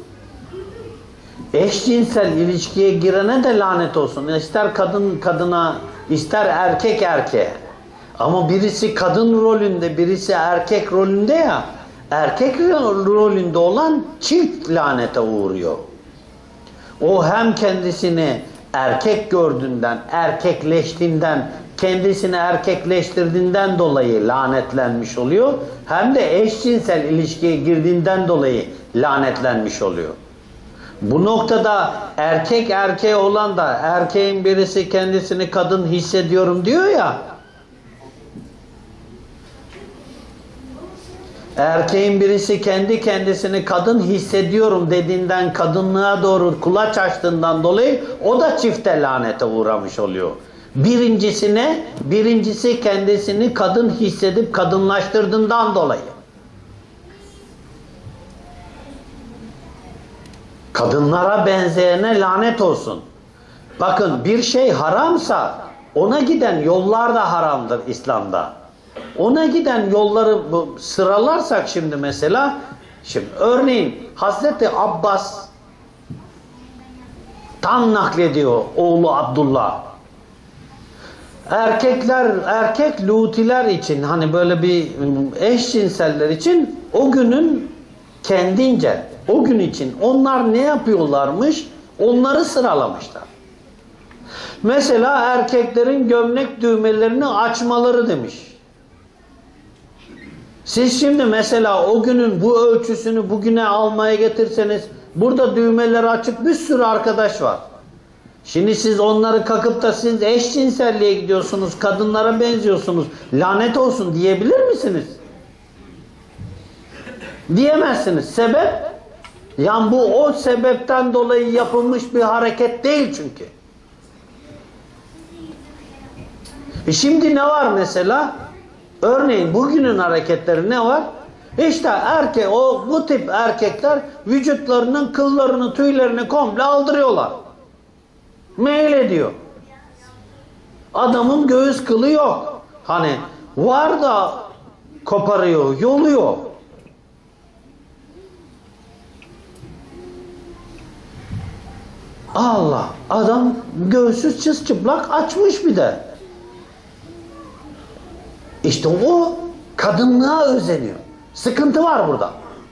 Eşcinsel ilişkiye girene de lanet olsun. İster kadın kadına, ister erkek erkeğe. Ama birisi kadın rolünde, birisi erkek rolünde ya, erkek rolünde olan çift lanete uğruyor. O hem kendisini erkek gördüğünden, erkekleştiğinden, kendisini erkekleştirdiğinden dolayı lanetlenmiş oluyor. Hem de eşcinsel ilişkiye girdiğinden dolayı lanetlenmiş oluyor. Bu noktada erkek erkeğe olan da, erkeğin birisi kendisini kadın hissediyorum diyor ya, erkeğin birisi kendi kendisini kadın hissediyorum dediğinden, kadınlığa doğru kulaç açtığından dolayı o da çifte lanete uğramış oluyor. Birincisi kendisini kadın hissedip kadınlaştırdığından dolayı. Kadınlara benzeyene lanet olsun. Bakın bir şey haramsa ona giden yollar da haramdır İslam'da. Ona giden yolları sıralarsak şimdi mesela, şimdi örneğin Hazreti Abbas tam naklediyor oğlu Abdullah. Erkek Lutiler için, hani böyle bir eşcinseller için o günün kendince, o gün için onlar ne yapıyorlarmış? Onları sıralamışlar. Mesela erkeklerin gömlek düğmelerini açmaları demiş. Siz şimdi mesela o günün bu ölçüsünü bugüne almaya getirseniz, burada düğmeleri açık bir sürü arkadaş var. Şimdi siz onları kalkıp da siz eşcinselliğe gidiyorsunuz, kadınlara benziyorsunuz, lanet olsun diyebilir misiniz? Diyemezsiniz. Sebep? Yani bu o sebepten dolayı yapılmış bir hareket değil çünkü. Şimdi ne var mesela? Örneğin bugünün hareketleri ne var? İşte bu tip erkekler vücutlarının kıllarını, tüylerini komple aldırıyorlar. Meyil ediyor. Adamın göğüs kılı yok. Hani var da koparıyor, yoluyor. Allah, adam göğsü çıplak açmış bir de. İşte o kadınlığa özeniyor. Sıkıntı var burada.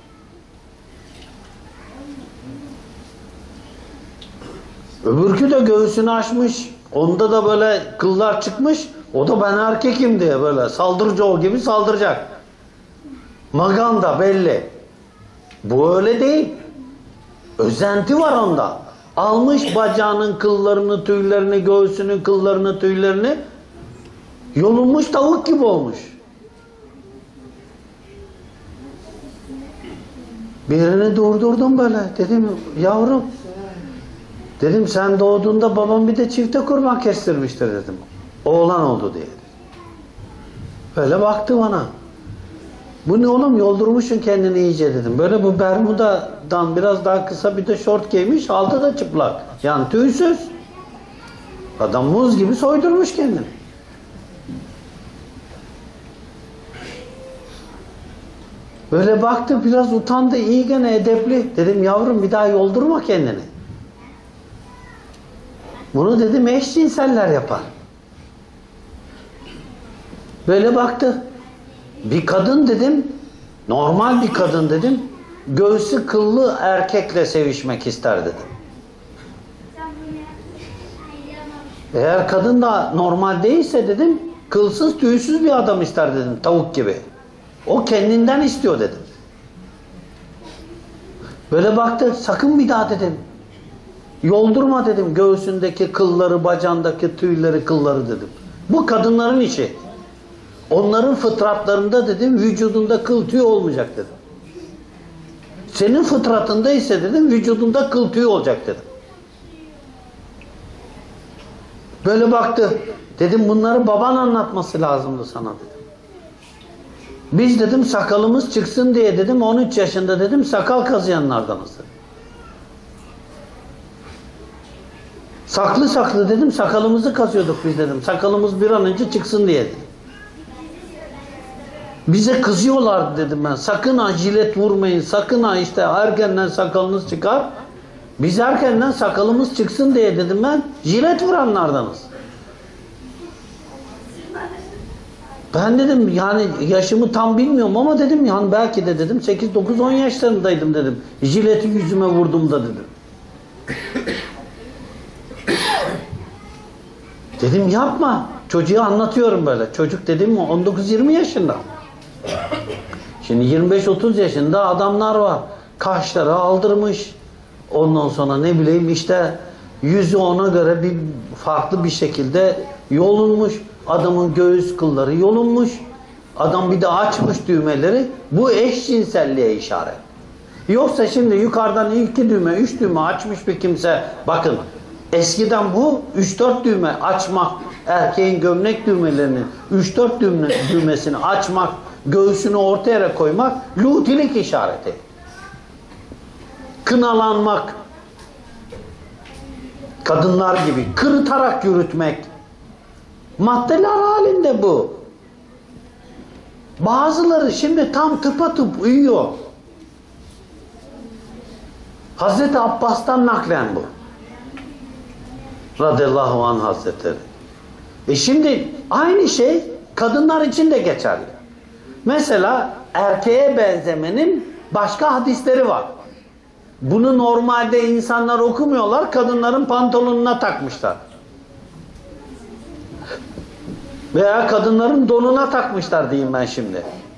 Öbürkü de göğsünü açmış. Onda da böyle kıllar çıkmış. O da ben erkekim diye böyle saldırıcı ol gibi saldıracak. Maganda belli. Bu öyle değil. Özenti var onda. Almış bacağının kıllarını, tüylerini, göğsünün kıllarını, tüylerini, yolunmuş tavuk gibi olmuş. Birini durdurdum böyle. Dedim yavrum, dedim sen doğduğunda babam bir de çifte kurban kestirmiştir dedim. Oğlan oldu diye. Böyle baktı bana. Bu ne oğlum, yoldurmuşsun kendini iyice dedim. Böyle bu bermudadan biraz daha kısa bir de şort giymiş, altı da çıplak. Yani tüysüz. Adam muz gibi soydurmuş kendini. Böyle baktı, biraz utandı, iyi gene edepli. Dedim yavrum bir daha yoldurma kendini. Bunu dedim eşcinseller yapar. Böyle baktı. Bir kadın dedim, normal bir kadın dedim, göğsü kıllı erkekle sevişmek ister dedim. Eğer kadın da normal değilse dedim, kılsız tüysüz bir adam ister dedim, tavuk gibi. O kendinden istiyor dedim. Böyle baktı, sakın bir daha dedim. Yoldurma dedim göğsündeki kılları, bacağındaki tüyleri, kılları dedim. Bu kadınların işi. Onların fıtratlarında dedim, vücudunda kıl tüy olmayacak dedim. Senin fıtratında ise dedim, vücudunda kıl tüy olacak dedim. Böyle baktı. Dedim bunları baban anlatması lazımdı sana dedim. Biz dedim sakalımız çıksın diye dedim 13 yaşında dedim sakal kazıyanlardanız dedim. Saklı saklı dedim sakalımızı kazıyorduk biz dedim. Sakalımız bir an önce çıksın diye dedim. Bize kızıyorlardı dedim ben. Sakın ha jilet vurmayın. Sakın ha işte erkenden sakalınız çıkar. Biz erkenden sakalımız çıksın diye dedim ben. Jilet vuranlardanız. Ben dedim yani yaşımı tam bilmiyorum ama dedim yani belki de dedim 8-9-10 yaşlarındaydım dedim. Jileti yüzüme vurdum da dedim. Dedim yapma. Çocuğa anlatıyorum böyle. Çocuk dedim 19-20 yaşında. Şimdi 25-30 yaşında adamlar var. Kaşları aldırmış. Ondan sonra ne bileyim işte yüzü ona göre bir farklı bir şekilde yolunmuş. Adamın göğüs kılları yolunmuş. Adam bir de açmış düğmeleri. Bu eşcinselliğe işaret. Yoksa şimdi yukarıdan 2 düğme, 3 düğme açmış bir kimse, bakın eskiden bu 3-4 düğme açmak, erkeğin gömlek düğmelerinin 3-4 düğmesini açmak, göğsünü orta yere koymak lutilik işareti. Kınalanmak. Kadınlar gibi kırıtarak yürütmek. Maddeler halinde bu. Bazıları şimdi tam tıpatıp uyuyor. Hazreti Abbas'tan naklen bu. Radıyallahu anh Hazretleri. Şimdi aynı şey kadınlar için de geçerli. Mesela erkeğe benzemenin başka hadisleri var. Bunu normalde insanlar okumuyorlar, kadınların pantolonuna takmışlar. Veya kadınların donuna takmışlar diyeyim ben şimdi.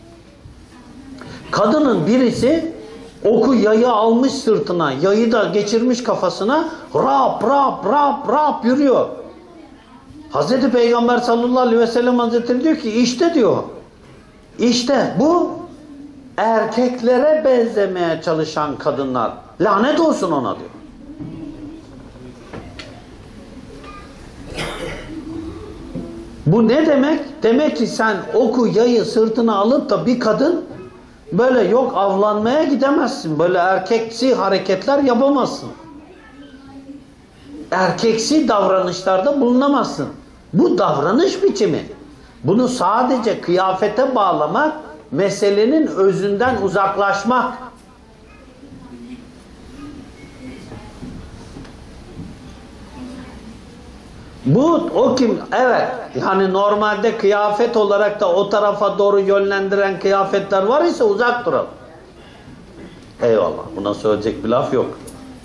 Kadının birisi oku yayı almış sırtına, yayı da geçirmiş kafasına, rap rap rap rap yürüyor. Hazreti Peygamber sallallahu aleyhi ve sellem Hazretleri diyor ki işte diyor, işte bu erkeklere benzemeye çalışan kadınlar. Lanet olsun ona diyor. Bu ne demek? Demek ki sen oku yayı sırtına alıp da bir kadın böyle yok avlanmaya gidemezsin. Böyle erkeksi hareketler yapamazsın. Erkeksi davranışlarda bulunamazsın. Bu davranış biçimi. Bunu sadece kıyafete bağlamak, meselenin özünden uzaklaşmak. Bu o kim? Evet. Yani normalde kıyafet olarak da o tarafa doğru yönlendiren kıyafetler var ise uzak duralım. Eyvallah. Buna söyleyecek bir laf yok.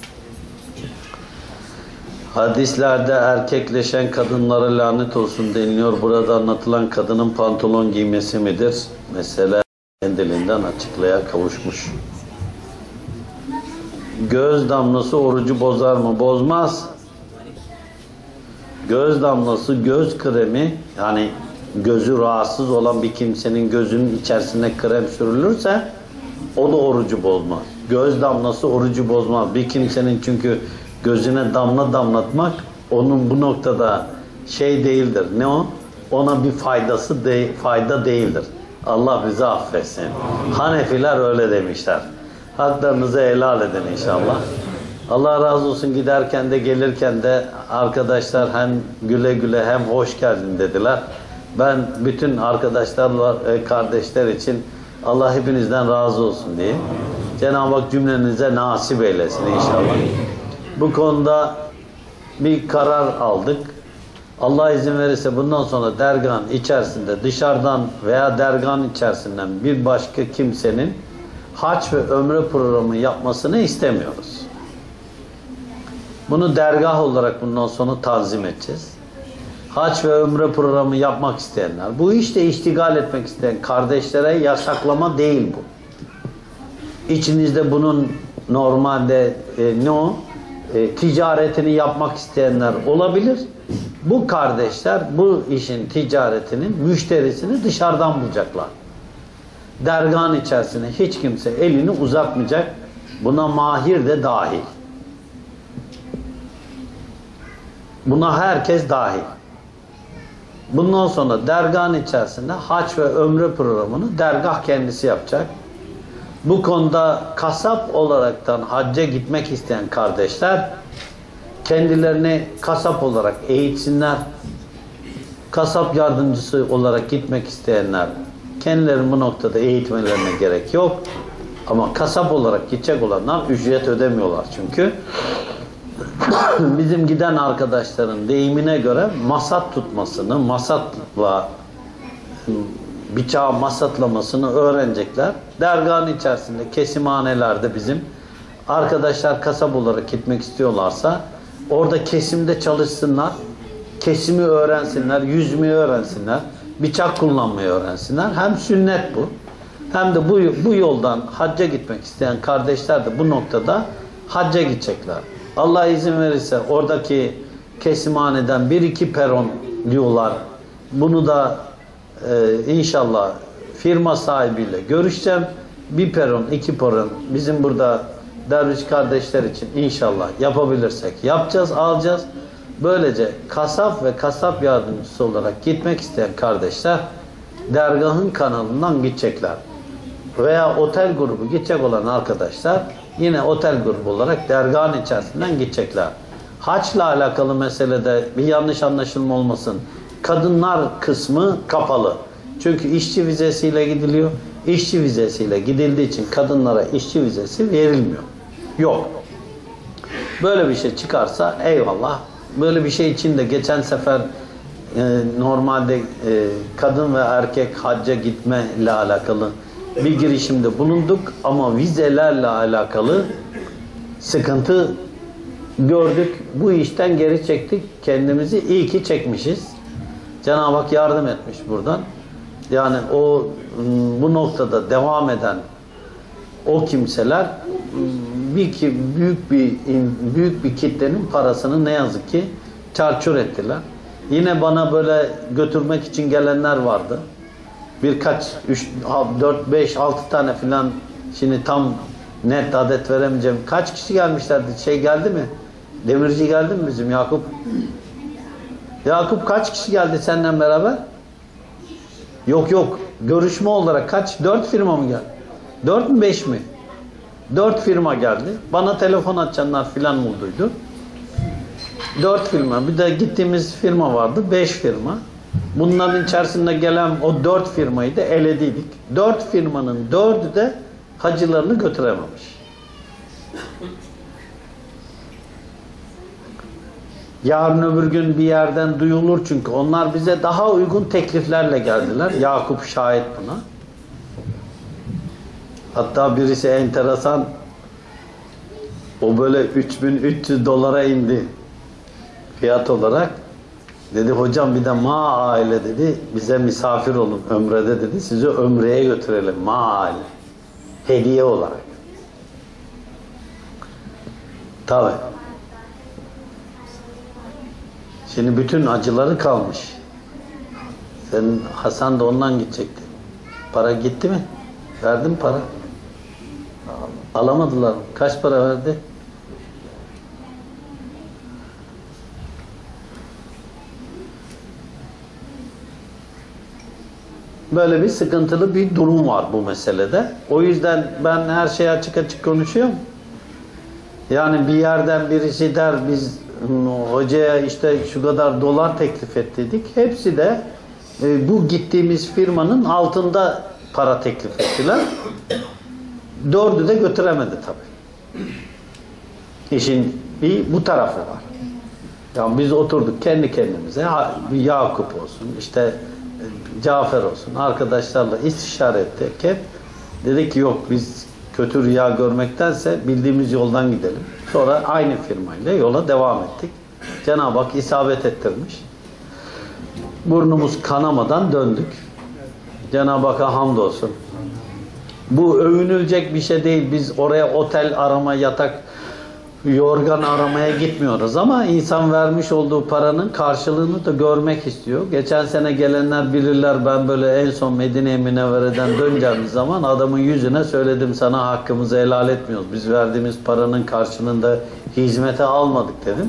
Hadislerde erkekleşen kadınlara lanet olsun deniliyor. Burada anlatılan kadının pantolon giymesi midir? Mesela kendiliğinden açıklığa kavuşmuş. Göz damlası orucu bozar mı? Bozmaz. Göz damlası, göz kremi, yani gözü rahatsız olan bir kimsenin gözünün içerisine krem sürülürse O da orucu bozmaz. Göz damlası orucu bozmaz. Bir kimsenin çünkü gözüne damla damlatmak onun bu noktada şey değildir. Ne o? Ona bir fayda değildir. Allah bizi affetsin. Hanefiler öyle demişler. Haklarınızı helal edin inşallah. Allah razı olsun, giderken de gelirken de arkadaşlar hem güle güle hem hoş geldin dediler. Ben bütün arkadaşlar kardeşler için Allah hepinizden razı olsun diye. Cenab-ı Hak cümlenize nasip eylesin inşallah. Bu konuda bir karar aldık. Allah izin verirse bundan sonra dergahın içerisinde dışarıdan veya dergahın içerisinden bir başka kimsenin hac ve ömre programı yapmasını istemiyoruz. Bunu dergah olarak bundan sonra tanzim edeceğiz. Hac ve ömre programı yapmak isteyenler, bu işte iştigal etmek isteyen kardeşlere yasaklama değil bu. İçinizde bunun normalde ticaretini yapmak isteyenler olabilir. Bu kardeşler bu işin ticaretinin müşterisini dışarıdan bulacaklar. Dergahın içerisine hiç kimse elini uzatmayacak. Buna mahir de dahil. Buna herkes dahil. Bundan sonra dergahın içerisinde hac ve ömre programını dergah kendisi yapacak. Bu konuda kasap olaraktan hacca gitmek isteyen kardeşler kendilerini kasap olarak eğitsinler. Kasap yardımcısı olarak gitmek isteyenler kendilerini bu noktada eğitmelerine gerek yok. Ama kasap olarak gidecek olanlar ücret ödemiyorlar çünkü. Bizim giden arkadaşların deyimine göre masat tutmasını, masatla bıçağı masatlamasını öğrenecekler. Dergahın içerisinde kesimhanelerde bizim arkadaşlar kasap olarak gitmek istiyorlarsa orada kesimde çalışsınlar, kesimi öğrensinler, yüzmeyi öğrensinler, bıçak kullanmayı öğrensinler. Hem sünnet bu, hem de bu yoldan hacca gitmek isteyen kardeşler de bu noktada hacca gidecekler. Allah izin verirse oradaki kesimhaneden 1-2 peron diyorlar. Bunu da inşallah firma sahibiyle görüşeceğim. 1 peron, 2 peron bizim burada derviş kardeşler için inşallah yapabilirsek yapacağız, alacağız. Böylece kasap ve kasap yardımcısı olarak gitmek isteyen kardeşler dergahın kanalından gidecekler. Veya otel grubu gidecek olan arkadaşlar yine otel grubu olarak dergahın içerisinden gidecekler. Haçla alakalı meselede bir yanlış anlaşılma olmasın. Kadınlar kısmı kapalı. Çünkü işçi vizesiyle gidiliyor. İşçi vizesiyle gidildiği için kadınlara işçi vizesi verilmiyor. Yok. Böyle bir şey çıkarsa eyvallah. Böyle bir şey için de geçen sefer normalde kadın ve erkek hacca gitme ile alakalı bir girişimde bulunduk ama vizelerle alakalı sıkıntı gördük. Bu işten geri çektik. Kendimizi iyi ki çekmişiz. Cenab-ı Hak yardım etmiş buradan. Yani bu noktada devam eden o kimseler büyük bir kitlenin parasını ne yazık ki çarçur ettiler. Yine bana böyle götürmek için gelenler vardı. Birkaç 4 5 6 tane filan, şimdi tam net adet veremeyeceğim. Kaç kişi gelmişlerdi? Geldi mi? Demirci geldi mi bizim Yakup? Yakup kaç kişi geldi seninle beraber? Yok. Görüşme olarak kaç? 4 firma mı geldi? 4 mü 5 mi? 4 firma geldi. Bana telefon açanlar filan olduydu. 4 firma. Bir de gittiğimiz firma vardı. 5 firma. Bunların içerisinde gelen o 4 firmayı da elediydik. 4 firmanın 4'ü de hacılarını götürememiş. Yarın öbür gün bir yerden duyulur çünkü onlar bize daha uygun tekliflerle geldiler. Yakup şahit buna. Hatta birisi enteresan, o böyle 3.300 dolara indi fiyat olarak. Dedi hocam bir de aile dedi, bize misafir olun ömrede dedi, sizi ömreye götürelim aile. Hediye olarak. Tabii. Şimdi bütün acıları kalmış. Senin Hasan da ondan gidecekti. Para gitti mi? Verdin para. Alamadılar. Kaç para verdi? Böyle bir sıkıntılı bir durum var bu meselede. O yüzden ben her şeyi açık açık konuşuyorum. Yani bir yerden birisi der biz hocaya işte şu kadar dolar teklif ettiydik. Hepsi de bu gittiğimiz firmanın altında para teklif ettiler. Dördü de götüremedi tabii. İşin bir bu tarafı var. Yani biz oturduk kendi kendimize, Yakup olsun, işte Cafer olsun, arkadaşlarla istişare ettik hep. Dedik ki yok biz kötü rüya görmektense bildiğimiz yoldan gidelim. Sonra aynı firmayla yola devam ettik. Cenab-ı Hak isabet ettirmiş. Burnumuz kanamadan döndük. Cenab-ı Hak'a hamdolsun. Bu övünülecek bir şey değil. Biz oraya otel arama, yatak, yorgan aramaya gitmiyoruz ama insan vermiş olduğu paranın karşılığını da görmek istiyor. Geçen sene gelenler bilirler, ben böyle en son Medine-i Münevvere'den döneceğim zaman adamın yüzüne söyledim, sana hakkımızı helal etmiyoruz. Biz verdiğimiz paranın karşılığında hizmete almadık dedim.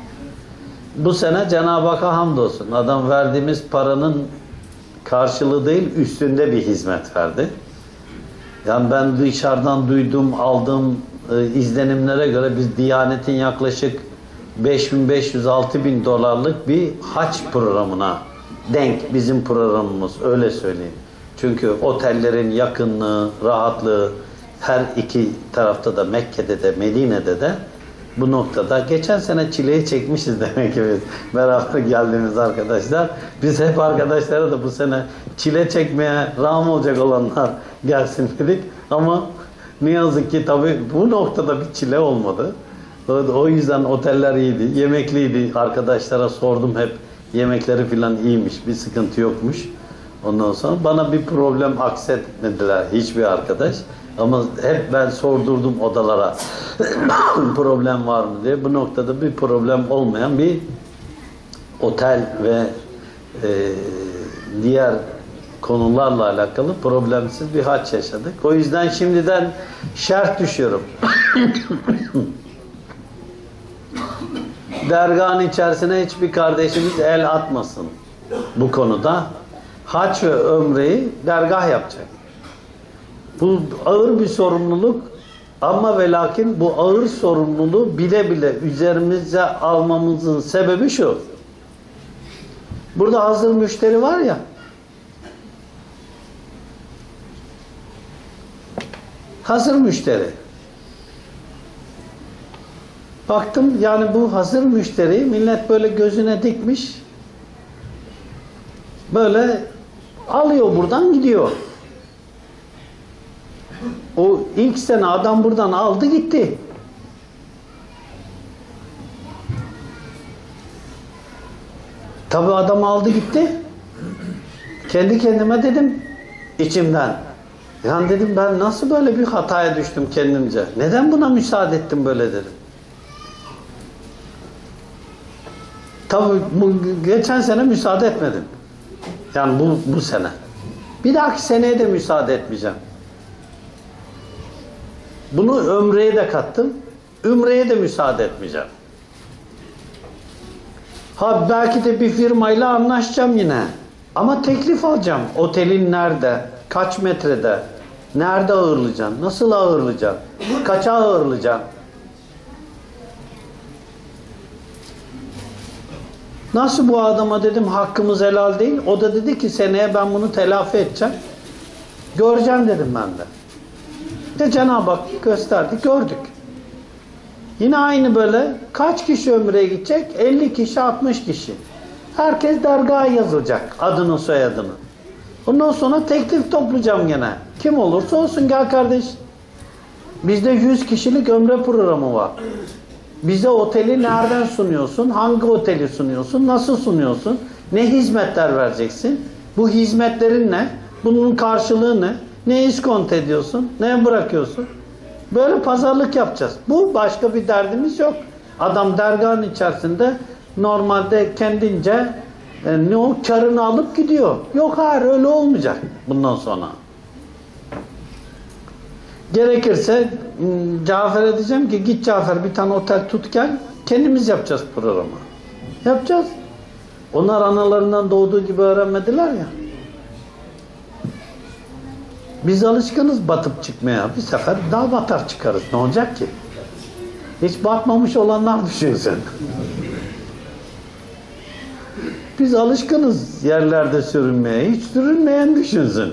Bu sene Cenab-ı Hak'a hamdolsun. Adam verdiğimiz paranın karşılığı değil, üstünde bir hizmet verdi. Yani ben dışarıdan duyduğum, aldığım izlenimlere göre biz Diyanet'in yaklaşık 5.500-6.000 dolarlık bir hac programına denk bizim programımız, öyle söyleyeyim. Çünkü otellerin yakınlığı, rahatlığı her iki tarafta da, Mekke'de de Medine'de de bu noktada geçen sene çileyi çekmişiz demek ki biz beraber geldiğimiz arkadaşlar. Biz hep arkadaşlara da bu sene çile çekmeye rağm olacak olanlar gelsin dedik ama ne yazık ki tabii bu noktada bir çile olmadı. O yüzden oteller iyiydi, yemekliydi. Arkadaşlara sordum hep, yemekleri falan iyiymiş, bir sıkıntı yokmuş. Ondan sonra bana bir problem aksetmediler hiçbir arkadaş. Ama hep ben sordurdum odalara problem var mı diye. Bu noktada bir problem olmayan bir otel ve diğer konularla alakalı problemsiz bir hac yaşadık. O yüzden şimdiden şerh düşüyorum. Dergahın içerisine hiçbir kardeşimiz el atmasın bu konuda. Hac ve ömreyi dergah yapacak. Bu ağır bir sorumluluk ama ve lakin bu ağır sorumluluğu bile bile üzerimize almamızın sebebi şu. Burada hazır müşteri var ya, hazır müşteri. Baktım yani bu hazır müşteri millet böyle gözüne dikmiş, böyle alıyor buradan gidiyor. O ilk sene adam buradan aldı gitti. Tabii adam aldı gitti. Kendi kendime dedim içimden. Yani dedim ben nasıl böyle bir hataya düştüm kendimce. Neden buna müsaade ettim böyle dedim. Tabii bu geçen sene müsaade etmedim. Yani bu sene. Bir dahaki seneye de müsaade etmeyeceğim. Bunu ömreye de kattım. Ümreye de müsaade etmeyeceğim. Ha belki de bir firmayla anlaşacağım yine. Ama teklif alacağım. Otelin nerede? Kaç metrede? Nerede ağırlayacaksın? Nasıl ağırlayacaksın? Kaça ağırlayacaksın? Nasıl bu adama dedim hakkımız helal değil. O da dedi ki seneye ben bunu telafi edeceğim. Göreceğim dedim ben de. De Cenab-ı Hak gösterdi, gördük. Yine aynı böyle kaç kişi ömreye gidecek? 50 kişi, 60 kişi. Herkes dergaha yazılacak adını, soyadını. Ondan sonra teklif toplayacağım gene. Kim olursa olsun gel kardeş. Bizde 100 kişilik ömre programı var. Bize oteli nereden sunuyorsun? Hangi oteli sunuyorsun? Nasıl sunuyorsun? Ne hizmetler vereceksin? Bu hizmetlerin ne? Bunun karşılığı ne? Ne iskonto ediyorsun? Ne bırakıyorsun? Böyle pazarlık yapacağız. Bu başka bir derdimiz yok. Adam dergahın içerisinde normalde kendince ne o karını alıp gidiyor. Yok hayır öyle olmayacak bundan sonra. Gerekirse Cafer'e diyeceğim ki git Cafer bir tane otel tut gel. Kendimiz yapacağız programı. Yapacağız. Onlar analarından doğduğu gibi öğrenmediler ya. Biz alışkınız batıp çıkmaya. Bir sefer daha batar çıkarız. Ne olacak ki? Hiç batmamış olanlar düşünsün. Biz alışkınız yerlerde sürünmeye. Hiç sürünmeyen düşünsün.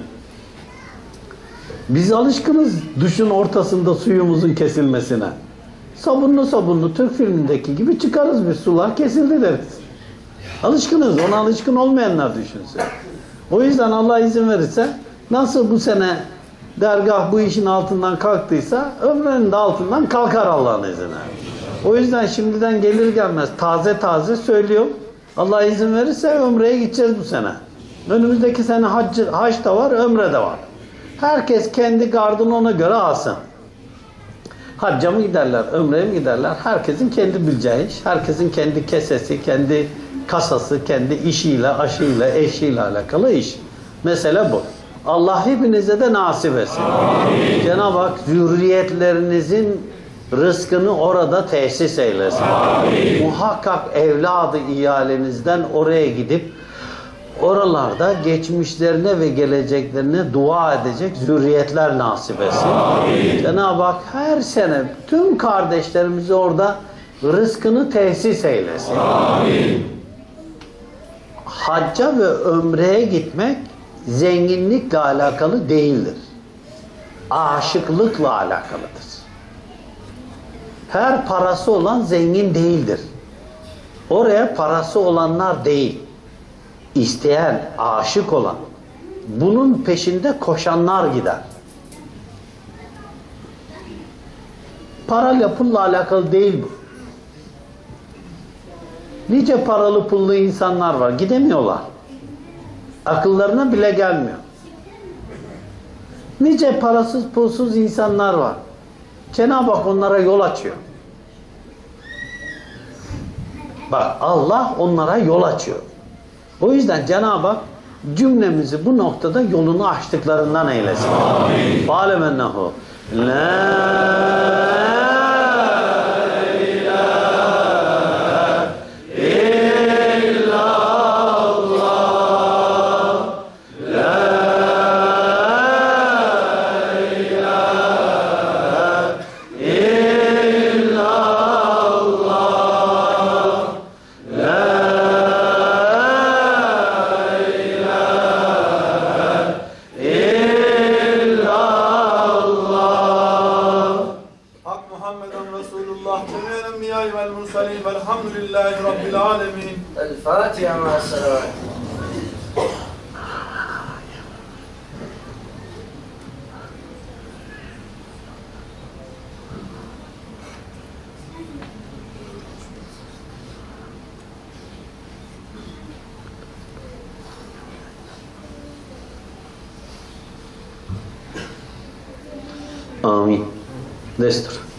Biz alışkınız duşun ortasında suyumuzun kesilmesine. Sabunlu sabunlu Türk filmindeki gibi çıkarız biz, sular kesildi deriz. Alışkınız, ona alışkın olmayanlar düşünsün. O yüzden Allah izin verirse, nasıl bu sene dergah bu işin altından kalktıysa, ömrünün de altından kalkar Allah'ın izniyle. O yüzden şimdiden gelir gelmez taze taze söylüyor. Allah izin verirse ömreye gideceğiz bu sene. Önümüzdeki sene hac da var, ömre de var. Herkes kendi gardını ona göre alsın. Hacca mı giderler, ömreye mi giderler? Herkesin kendi bileceği iş, herkesin kendi kesesi, kendi kasası, kendi işiyle, aşıyla, eşiyle alakalı iş. Mesele bu. Allah hepinize de nasip etsin. Cenab-ı Hak zürriyetlerinizin rızkını orada tesis eylesin. Amin. Muhakkak evladı iyalenizden oraya gidip oralarda geçmişlerine ve geleceklerine dua edecek zürriyetler nasip etsin. Cenab-ı Hak her sene tüm kardeşlerimizi orada rızkını tesis eylesin. Amin. Hacca ve ömreye gitmek zenginlikle alakalı değildir. Aşıklıkla alakalıdır. Her parası olan zengin değildir. Oraya parası olanlar değil. İsteyen, aşık olan, bunun peşinde koşanlar gider. Parayla pulla alakalı değil bu. Nice paralı pullu insanlar var, gidemiyorlar. Akıllarına bile gelmiyor. Nice parasız pulsuz insanlar var. Cenab-ı Hak onlara yol açıyor. Bak, Allah onlara yol açıyor. O yüzden Cenab-ı Hak cümlemizi bu noktada yolunu açtıklarından eylesin. Amin. Fâlemennehu la Velhamdülillahi Rabbil alemin. El Fatiha ma'as-salavat. Amin. Destur.